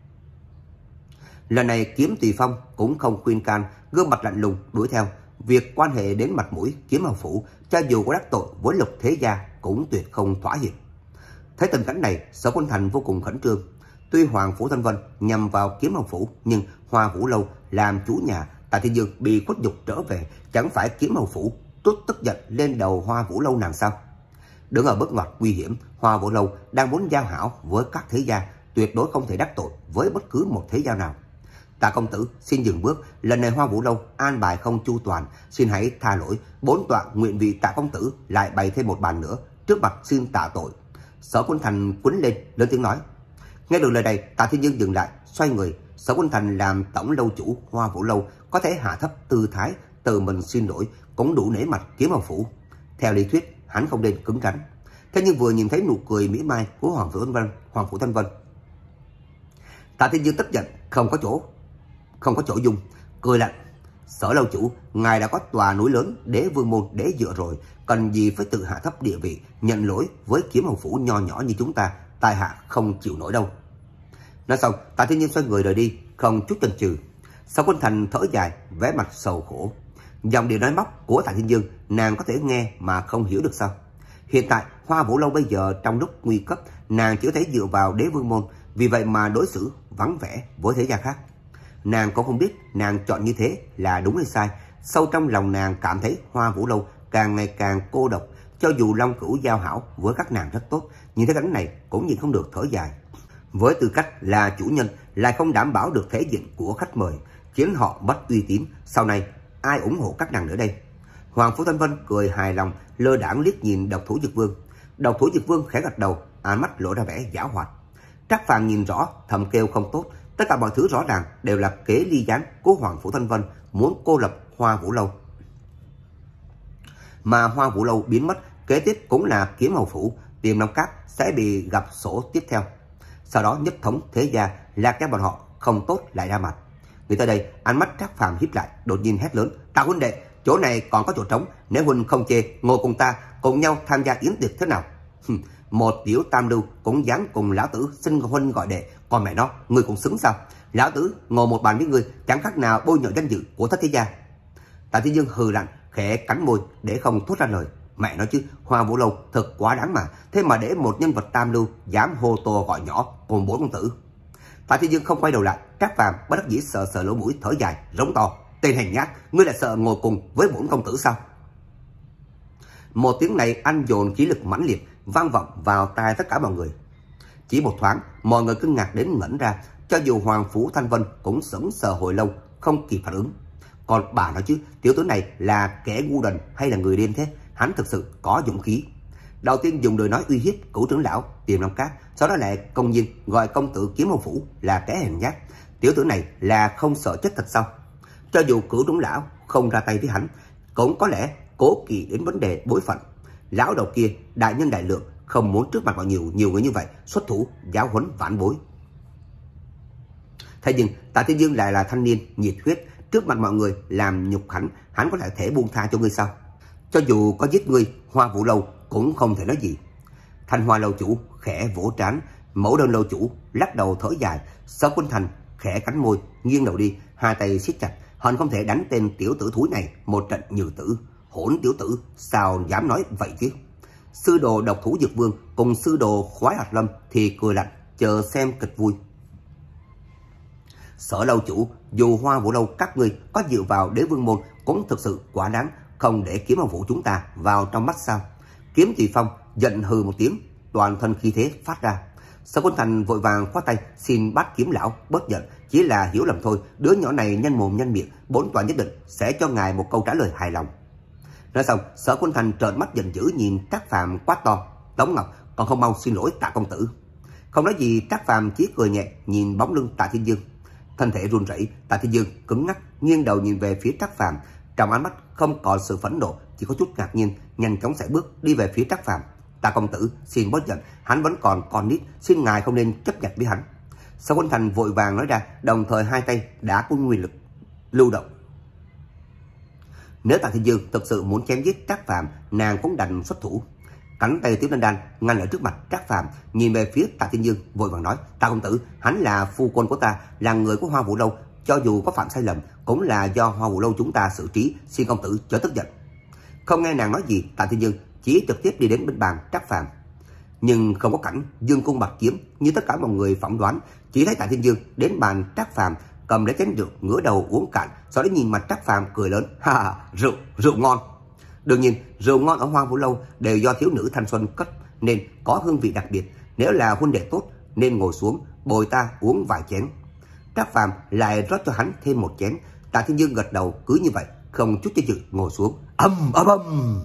Lần này Kiếm Tỳ Phong cũng không khuyên can, gương mặt lạnh lùng đuổi theo. Việc quan hệ đến mặt mũi Kiếm Hầu Phủ, cho dù có đắc tội với Lục thế gia cũng tuyệt không thỏa hiệp. Thấy tình cảnh này, Sở Khuynh Thành vô cùng khẩn trương. Tuy Hoàng Phủ Thanh Vân nhằm vào Kiếm Hầu Phủ, nhưng Hoa Vũ Lâu làm chủ nhà, Tạ Thiên Dương bị khuất nhục trở về, chẳng phải Kiếm Hầu Phủ trút tức giận lên đầu Hoa Vũ Lâu nàng sao? Đứng ở bước ngoặt nguy hiểm, Hoa Vũ Lâu đang muốn giao hảo với các thế gia, tuyệt đối không thể đắc tội với bất cứ một thế gia nào. Tạ công tử xin dừng bước, lần này Hoa Vũ Lâu an bài không chu toàn, xin hãy tha lỗi. Bốn tọa nguyện vì Tạ công tử lại bày thêm một bàn nữa, trước mặt xin tạ tội. Sở Quân Thành quýnh lên lớn tiếng nói. Nghe được lời này, Tạ Thiên Dương dừng lại, xoay người. Sở Quân Thành làm tổng lâu chủ Hoa Vũ Lâu, có thể hạ thấp tư thái tự mình xin lỗi cũng đủ nể mặt Kiếm Hầu Phủ. Theo lý thuyết hắn không nên cứng rắn, thế nhưng vừa nhìn thấy nụ cười mỉa mai của Hoàng Phủ Thanh Vân, Hoàng Phủ Thanh Vân, Tạ Thiên Dương tức giận không có chỗ không có chỗ dung, cười lạnh. Sở lâu chủ, ngài đã có tòa núi lớn Đế Vương môn để dựa rồi, cần gì phải tự hạ thấp địa vị, nhận lỗi với Kiếm Hầu Phủ nho nhỏ như chúng ta, tại hạ không chịu nổi đâu. Nói xong, Tạ Thiên Dương xoay người rời đi, không chút chần chừ. Sở Quân Thành thở dài, vẻ mặt sầu khổ. Dòng điều nói móc của Tạ Thiên Dương nàng có thể nghe mà không hiểu được sao? Hiện tại Hoa Vũ Lâu bây giờ trong lúc nguy cấp, nàng chỉ có thể dựa vào Đế Vương môn, vì vậy mà đối xử vắng vẻ với thế gia khác. Nàng cũng không biết nàng chọn như thế là đúng hay sai. Sâu trong lòng nàng cảm thấy Hoa Vũ Lâu càng ngày càng cô độc, cho dù Long Cửu giao hảo với các nàng rất tốt, nhưng thế cảnh này cũng nhìn không được, thở dài. Với tư cách là chủ nhân lại không đảm bảo được thể diện của khách mời, khiến họ mất uy tín, sau này ai ủng hộ các nàng nữa đây? Hoàng Phủ Thanh Vân cười hài lòng, lơ đãng liếc nhìn Độc Thủ Dực Vương. Độc Thủ Dực Vương khẽ gật đầu, ánh mắt lộ ra vẻ giảo hoạt. Trác Phàm nhìn rõ, thầm kêu không tốt. Tất cả mọi thứ rõ ràng đều là kế ly gián của Hoàng Phủ Thanh Vân, muốn cô lập Hoa Vũ Lâu. Mà Hoa Vũ Lâu biến mất, kế tiếp cũng là Kiếm Hầu Phủ, Tiềm Long Các sẽ bị gặp sổ tiếp theo. Sau đó nhất thống thế gia, là các bọn họ không tốt lại ra mặt. Người tới đây, ánh mắt Trác Phàm híp lại, đột nhiên hét lớn: Tạ huynh đệ, chỗ này còn có chỗ trống, nếu huynh không chê, ngồi cùng ta cùng nhau tham gia yến tiệc thế nào? Một tiểu tam lưu cũng dám cùng lão tử xin huynh gọi đệ, còn mẹ nó, ngươi cũng xứng sao? Lão tử ngồi một bàn với ngươi chẳng khác nào bôi nhọ danh dự của Thất Thế Gia. Tạ Thiên Dương hừ lạnh, khẽ cắn môi để không thốt ra lời. Mẹ nói chứ, Hoa Vũ Lâu thật quá đáng mà, thế mà để một nhân vật tam lưu dám hô to gọi nhỏ cùng bốn công tử. Tạ Thiên Dương không quay đầu lại, Trác Phàm bất đắc dĩ sờ sờ lỗ mũi, thở dài rống to: Tên hèn nhát, ngươi lại sợ ngồi cùng với bốn công tử sao? Một tiếng này anh dồn khí lực mãnh liệt vang vọng vào tai tất cả mọi người. Chỉ một thoáng, mọi người kinh ngạc đến ngẩn ra, cho dù Hoàng Phủ Thanh Vân cũng sững sờ hồi lâu không kịp phản ứng. Còn bà nói chứ, tiểu tử này là kẻ ngu đần hay là người điên thế? Hắn thực sự có dũng khí. Đầu tiên dùng lời nói uy hiếp cửu trưởng lão Tiềm Long Các, sau đó lại công nhiên gọi công tử Kiếm Hầu Phủ là kẻ hèn nhát. Tiểu tử này là không sợ chết thật sao? Cho dù cửu trưởng lão không ra tay với hắn, cũng có lẽ cố kỵ đến vấn đề bối phận. Lão đầu kia đại nhân đại lượng, không muốn trước mặt mọi nhiều nhiều người như vậy xuất thủ giáo huấn vãn bối. Thế nhưng Tạ Thiên Dương lại là thanh niên nhiệt huyết, trước mặt mọi người làm nhục hắn, hắn có thể buông tha cho ngươi sao? Cho dù có giết ngươi, Hoa Vũ Lâu cũng không thể nói gì. Thanh Hoa lâu chủ khẽ vỗ trán, Mẫu Đơn lâu chủ lắc đầu thở dài, Sở Quân Thành khẽ cắn môi, nghiêng đầu đi, hai tay siết chặt, hận không thể đánh tên tiểu tử thúi này một trận nhừ tử. Hỗn tiểu tử, sao dám nói vậy chứ? Sư đồ Độc Thủ Dực Vương cùng sư đồ Khoái Hạt Lâm thì cười lạnh, chờ xem kịch vui. Sở lâu chủ, dù Hoa Vũ Lâu các ngươi có dựa vào Đế Vương môn cũng thực sự quá đáng, không để Kiếm Hầu Phủ chúng ta vào trong mắt sao? Kiếm Tùy Phong giận hừ một tiếng, toàn thân khí thế phát ra. Sở Quân Thành vội vàng khoát tay xin Bát Kiếm lão bớt giận, chỉ là hiểu lầm thôi, đứa nhỏ này nhanh mồm nhanh miệng, bổn tọa nhất định sẽ cho ngài một câu trả lời hài lòng. Nói xong, Sở Quân Thành trợn mắt giận dữ nhìn Trác Phàm quát to: Tống Ngọc, còn không mau xin lỗi Tạ công tử? Không nói gì, Trác Phàm chỉ cười nhẹ nhìn bóng lưng Tạ Thiên Dương. Thân thể run rẩy, Tạ Thiên Dương cứng ngắc nghiêng đầu nhìn về phía Trác Phàm, trong ánh mắt không còn sự phẫn nộ, chỉ có chút ngạc nhiên, nhanh chóng sải bước đi về phía Trác Phàm. Tạ công tử xin bớt giận, hắn vẫn còn con nít, xin ngài không nên chấp nhận với hắn. Sở Quân Thành vội vàng nói ra, đồng thời hai tay đã có nguyên lực lưu động. Nếu Tạ Thiên Dương thực sự muốn chém giết Trác Phàm, nàng cũng đành xuất thủ. Cánh tay Tiểu Đan Đan ngăn ở trước mặt Trác Phàm, nhìn về phía Tạ Thiên Dương vội vàng nói: Tạ công tử, hắn là phu quân của ta, là người của Hoa Vũ Lâu, cho dù có phạm sai lầm cũng là do Hoa Vũ Lâu chúng ta xử trí, xin công tử chớ tức giận. Không nghe nàng nói gì, Tạ Thiên Dương chỉ trực tiếp đi đến bên bàn Trác Phàm. Nhưng không có cảnh dương cung bạc kiếm như tất cả mọi người phỏng đoán, chỉ thấy Tạ Thiên Dương đến bàn Trác Phàm, cầm lấy chén rượu ngửa đầu uống cạn, sau đó nhìn mặt Trác Phàm cười lớn: Ha ha, rượu rượu ngon. Đương nhiên rượu ngon ở Hoa Vũ Lâu đều do thiếu nữ thanh xuân cất nên có hương vị đặc biệt, nếu là huynh đệ tốt nên ngồi xuống bồi ta uống vài chén. Trác Phàm lại rót cho hắn thêm một chén. Tạ Thiên Dương gật đầu, cứ như vậy không chút do dự ngồi xuống. Âm âm âm.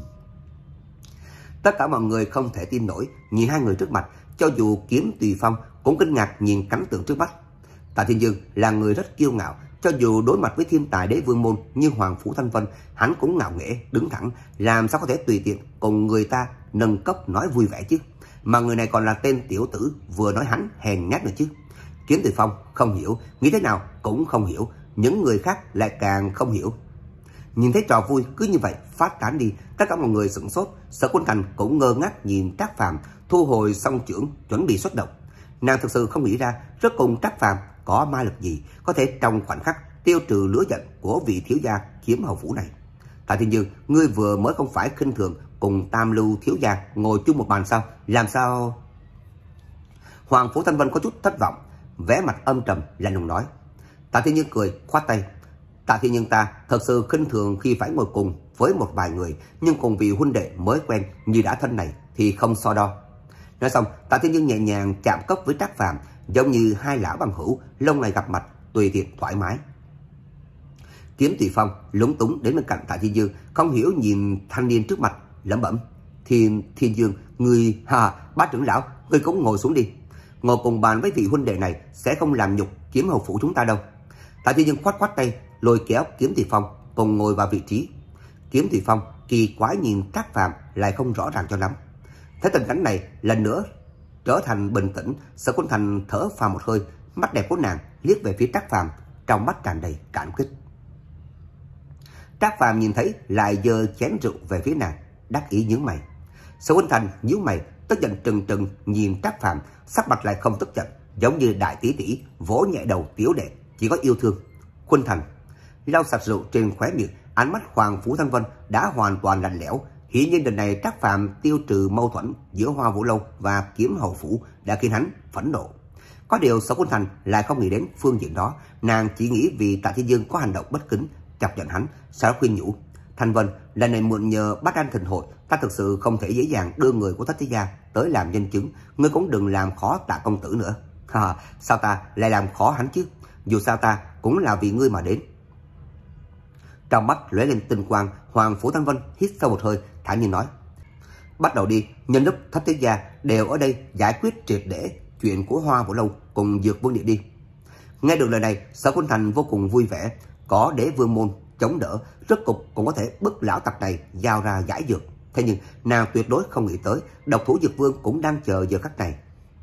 Tất cả mọi người không thể tin nổi nhìn hai người trước mặt, cho dù Kiếm Tùy Phong cũng kinh ngạc nhìn cảnh tượng trước mắt. Tạ Thiên Dương là người rất kiêu ngạo, cho dù đối mặt với thiên tài đế vương môn như Hoàng Phủ Thanh Vân, hắn cũng ngạo nghễ đứng thẳng, làm sao có thể tùy tiện cùng người ta nâng cốc nói vui vẻ chứ. Mà người này còn là tên tiểu tử vừa nói hắn hèn nhát nữa chứ. Kiếm Tùy Phong không hiểu, nghĩ thế nào cũng không hiểu, những người khác lại càng không hiểu. Nhìn thấy trò vui cứ như vậy phát tán đi, tất cả mọi người sửng sốt. Sở Quân Thành cũng ngơ ngác nhìn Trác Phàm thu hồi song chưởng chuẩn bị xuất động. Nàng thực sự không nghĩ ra rốt cùng Trác Phàm có ma lực gì có thể trong khoảnh khắc tiêu trừ lửa giận của vị thiếu gia Kiếm Hầu Phủ này. Tạ Thiên Dương, ngươi vừa mới không phải khinh thường cùng Tam Lưu thiếu gia ngồi chung một bàn sao? Làm sao? Hoàng Phủ Thanh Vân có chút thất vọng, vẻ mặt âm trầm lạnh lùng nói. Tạ Thiên Dương cười khoát tay. Tạ Thiên Dương ta thật sự khinh thường khi phải ngồi cùng với một vài người, nhưng cùng vì huynh đệ mới quen như đã thân này thì không so đo. Nói xong, Tạ Thiên Dương nhẹ nhàng chạm cốc với Trác Phàm, giống như hai lão bằng hữu lâu ngày gặp mặt tùy tiện thoải mái. Kiếm Tùy Phong lúng túng đến bên cạnh Tạ Thiên Dương, không hiểu nhìn thanh niên trước mặt, lẩm bẩm. Thiên Thiên Dương, người hà bá trưởng lão, người cũng ngồi xuống đi. Ngồi cùng bàn với vị huynh đệ này sẽ không làm nhục Kiếm Hầu Phủ chúng ta đâu. Tạ Thiên Dương khoát khoát tay, lôi kéo Kiếm Tùy Phong cùng ngồi vào vị trí. Kiếm Tùy Phong kỳ quái nhìn Trác Phàm lại không rõ ràng cho lắm. Thấy tình cảnh này lần nữa trở thành bình tĩnh, Sở Quân Thành thở phào một hơi, mắt đẹp của nàng liếc về phía Trác Phàm, trong mắt tràn đầy cảm kích. Trác Phàm nhìn thấy lại giơ chén rượu về phía nàng, đắc ý nhướng mày. Sở Quân Thành nhíu mày, tức giận trừng trừng nhìn Trác Phàm, sắc mặt lại không tức giận, giống như đại tỷ tỷ vỗ nhẹ đầu tiểu đệ, chỉ có yêu thương. Quân Thành lau sạch rượu trên khóe miệng, ánh mắt Hoàng Phủ Thanh Vân đã hoàn toàn lạnh lẽo. Hiển nhiên lần này Trác Phàm tiêu trừ mâu thuẫn giữa Hoa Vũ Lâu và Kiếm Hầu Phủ đã khiến hắn phẫn nộ. Có điều Sở Quân Thành lại không nghĩ đến phương diện đó, nàng chỉ nghĩ vì Tạ Thiên Dương có hành động bất kính chọc giận hắn, sau đó khuyên nhủ. Thanh Vân, lần này mượn nhờ Bát Đan Thịnh Hội, ta thực sự không thể dễ dàng đưa người của Thất Thế Gia tới làm nhân chứng, ngươi cũng đừng làm khó Tạ công tử nữa. Ha, sao ta lại làm khó hắn chứ? Dù sao ta cũng là vì ngươi mà đến. Trong mắt lóe lên tinh quang, Hoàng Phủ Thanh Vân hít sâu một hơi, thản nhiên nói. Bắt đầu đi, nhân lúc Thất Thế Gia đều ở đây giải quyết triệt để chuyện của Hoa Vũ Lâu cùng Dược Vương Điện đi. Nghe được lời này, Sở Quân Thành vô cùng vui vẻ, có đế vương môn chống đỡ, rốt cục cũng có thể bức lão tặc này giao ra giải dược. Thế nhưng nàng tuyệt đối không nghĩ tới, độc thủ Dược Vương cũng đang chờ giờ khắc này.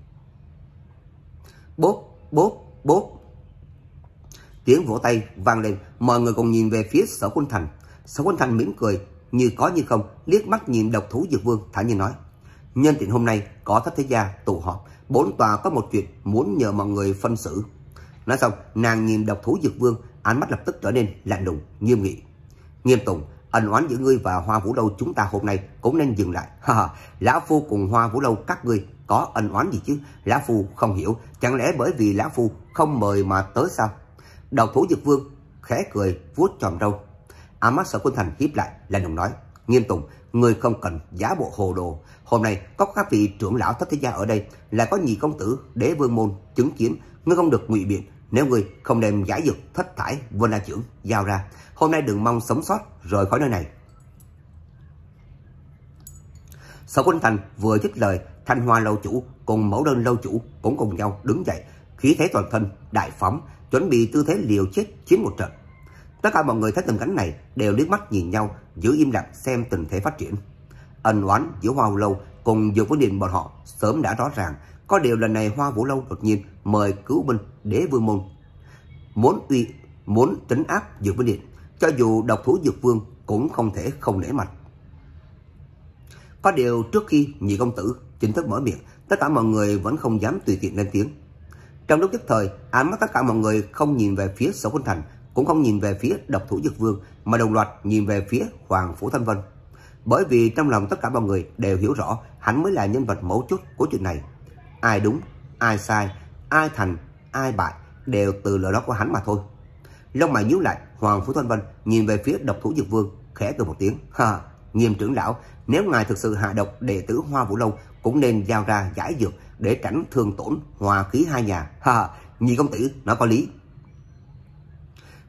Bốp, bốp, bốp. Tiếng vỗ tay vang lên, mọi người cùng nhìn về phía Sở Quân Thành. Sở Quân Thành mỉm cười, như có như không, liếc mắt nhìn độc thủ Dược Vương, thản nhiên nói. Nhân tiện hôm nay có Thất Thế Gia tụ họp, bốn tòa có một chuyện muốn nhờ mọi người phân xử. Nói xong, nàng nhìn độc thủ Dược Vương, ánh mắt lập tức trở nên lạnh lùng, nghiêm nghị. Nghiêm Tùng, ân oán giữa ngươi và Hoa Vũ Lâu chúng ta hôm nay cũng nên dừng lại. Ha, lão phu cùng Hoa Vũ Lâu các ngươi có ân oán gì chứ? Lão phu không hiểu, chẳng lẽ bởi vì lão phu không mời mà tới sao? Độc thủ Dược Vương khẽ cười, vuốt chòm râu. Ánh mắt Sở Quân Thành híp lại, lạnh lùng nói. Nghiêm Tùng, ngươi không cần giả bộ hồ đồ. Hôm nay có các vị trưởng lão Thất Thế Gia ở đây, lại có nhị công tử đế vương môn chứng kiến, ngươi không được ngụy biện. Nếu ngươi không đem giải dược thất thải Vân La Trưởng giao ra, hôm nay đừng mong sống sót rời khỏi nơi này. Sở Quân Thành vừa dứt lời, Thanh Hoa lâu chủ cùng Mẫu Đơn lâu chủ cũng cùng nhau đứng dậy, khí thế toàn thân đại phóng, chuẩn bị tư thế liều chết chiến một trận. Tất cả mọi người thấy tình cảnh này đều liếc mắt nhìn nhau, giữ im lặng xem tình thế phát triển. Ân oán giữa Hoa Vũ Lâu cùng Dược Vương Điện bọn họ sớm đã rõ ràng, có điều lần này Hoa Vũ Lâu đột nhiên mời cứu binh đế vương môn, muốn uy muốn trấn áp Dược Vương Điện, cho dù độc thủ Dược Vương cũng không thể không nể mặt. Có điều trước khi nhị công tử chính thức mở miệng, tất cả mọi người vẫn không dám tùy tiện lên tiếng. Trong lúc nhất thời, ánh mắt tất cả mọi người không nhìn về phía Sở Quân Thành, cũng không nhìn về phía độc thủ Dược Vương, mà đồng loạt nhìn về phía Hoàng Phủ Thanh Vân. Bởi vì trong lòng tất cả mọi người đều hiểu rõ hắn mới là nhân vật mấu chốt của chuyện này. Ai đúng, ai sai, ai thành, ai bại đều từ lời đó của hắn mà thôi. Lông mày nhíu lại, Hoàng Phủ Thanh Vân nhìn về phía độc thủ Dược Vương, khẽ cười một tiếng. Ha, Nghiêm trưởng lão, nếu ngài thực sự hạ độc đệ tử Hoa Vũ Lâu, cũng nên giao ra giải dược để tránh thương tổn hòa khí hai nhà. Ha, nhị công tử nói có lý.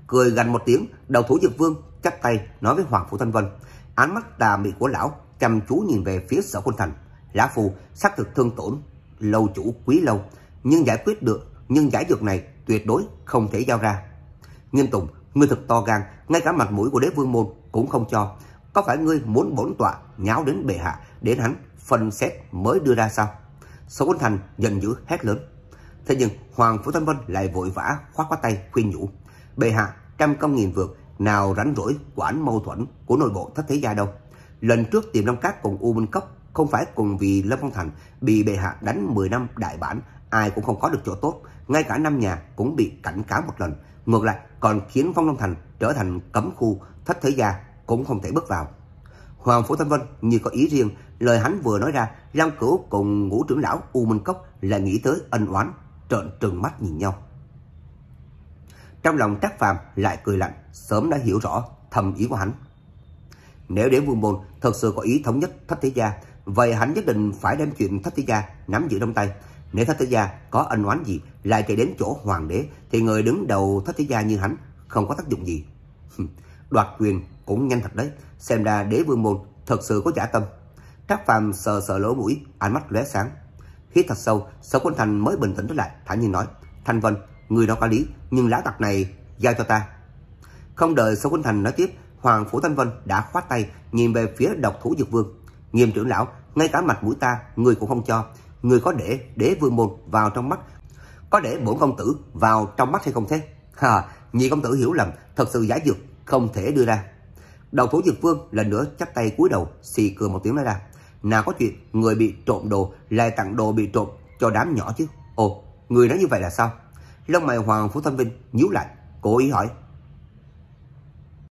Cười gằn một tiếng, đầu thủ Dực Vương chắp tay nói với Hoàng Phủ Thanh Vân. Ánh mắt tà mị của lão chăm chú nhìn về phía Sở Khuynh Thành. Lão phù xác thực thương tổn lâu chủ Quý Lâu, nhưng giải quyết được, nhưng giải dược này tuyệt đối không thể giao ra. Nghiêm Tùng, ngươi thật to gan, ngay cả mặt mũi của Đế Vương môn cũng không cho. Có phải ngươi muốn bổn tọa nháo đến bệ hạ, đến hắn phân xét mới đưa ra sao? Sở Khuynh Thành giận dữ hét lớn. Thế nhưng Hoàng Phủ Thanh Vân lại vội vã khoát khoát tay khuyên nhủ. Bệ hạ trăm công nghìn vượt, nào rảnh rỗi quản mâu thuẫn của nội bộ Thất Thế Gia đâu. Lần trước tìm Long Cát cùng U Minh Cốc không phải cùng vì Lâm Phong Thành bị bệ hạ đánh mười năm đại bản, ai cũng không có được chỗ tốt, ngay cả năm nhà cũng bị cảnh cáo một lần, ngược lại còn khiến Phong Long Thành trở thành cấm khu, Thất Thế Gia cũng không thể bước vào. Hoàng Phủ Thanh Vân như có ý riêng, lời hắn vừa nói ra, Lam Cửu cùng Ngũ trưởng lão U Minh Cốc lại nghĩ tới ân oán, trợn trừng mắt nhìn nhau. Trong lòng Trác Phàm lại cười lạnh, sớm đã hiểu rõ thầm ý của hắn. Nếu Đế Vương môn thật sự có ý thống nhất Thất Thế Gia, vậy hắn nhất định phải đem chuyện Thất Thế Gia nắm giữ trong tay. Nếu Thất Thế Gia có ân oán gì lại chạy đến chỗ hoàng đế, thì người đứng đầu Thất Thế Gia như hắn không có tác dụng gì. Đoạt quyền cũng nhanh thật đấy, xem ra Đế Vương môn thật sự có dã tâm. Trác Phàm sờ sờ lỗ mũi, ánh mắt lóe sáng. Hít thật sâu, Sở Khuynh Thành mới bình tĩnh trở lại, thản nhiên nói: Thanh Vân, người đó có lý, nhưng lá tặc này giao cho ta. Không đợi Sở Khuynh Thành nói tiếp, Hoàng Phủ Thanh Vân đã khoát tay nhìn về phía độc thủ Dực Vương. Nghiêm trưởng lão, ngay cả mặt mũi ta người cũng không cho, người có để Đế Vương môn vào trong mắt, có để bổn công tử vào trong mắt hay không thế? Ha, nhị công tử hiểu lầm, thật sự giải dược không thể đưa ra. Đầu thủ Dực Vương lần nữa chắp tay cúi đầu, xì cười một tiếng nói ra: nào có chuyện người bị trộm đồ lại tặng đồ bị trộm cho đám nhỏ chứ. Ồ, người nói như vậy là sao? Lông mày Hoàng Phủ Thanh Vinh nhíu lại, cố ý hỏi.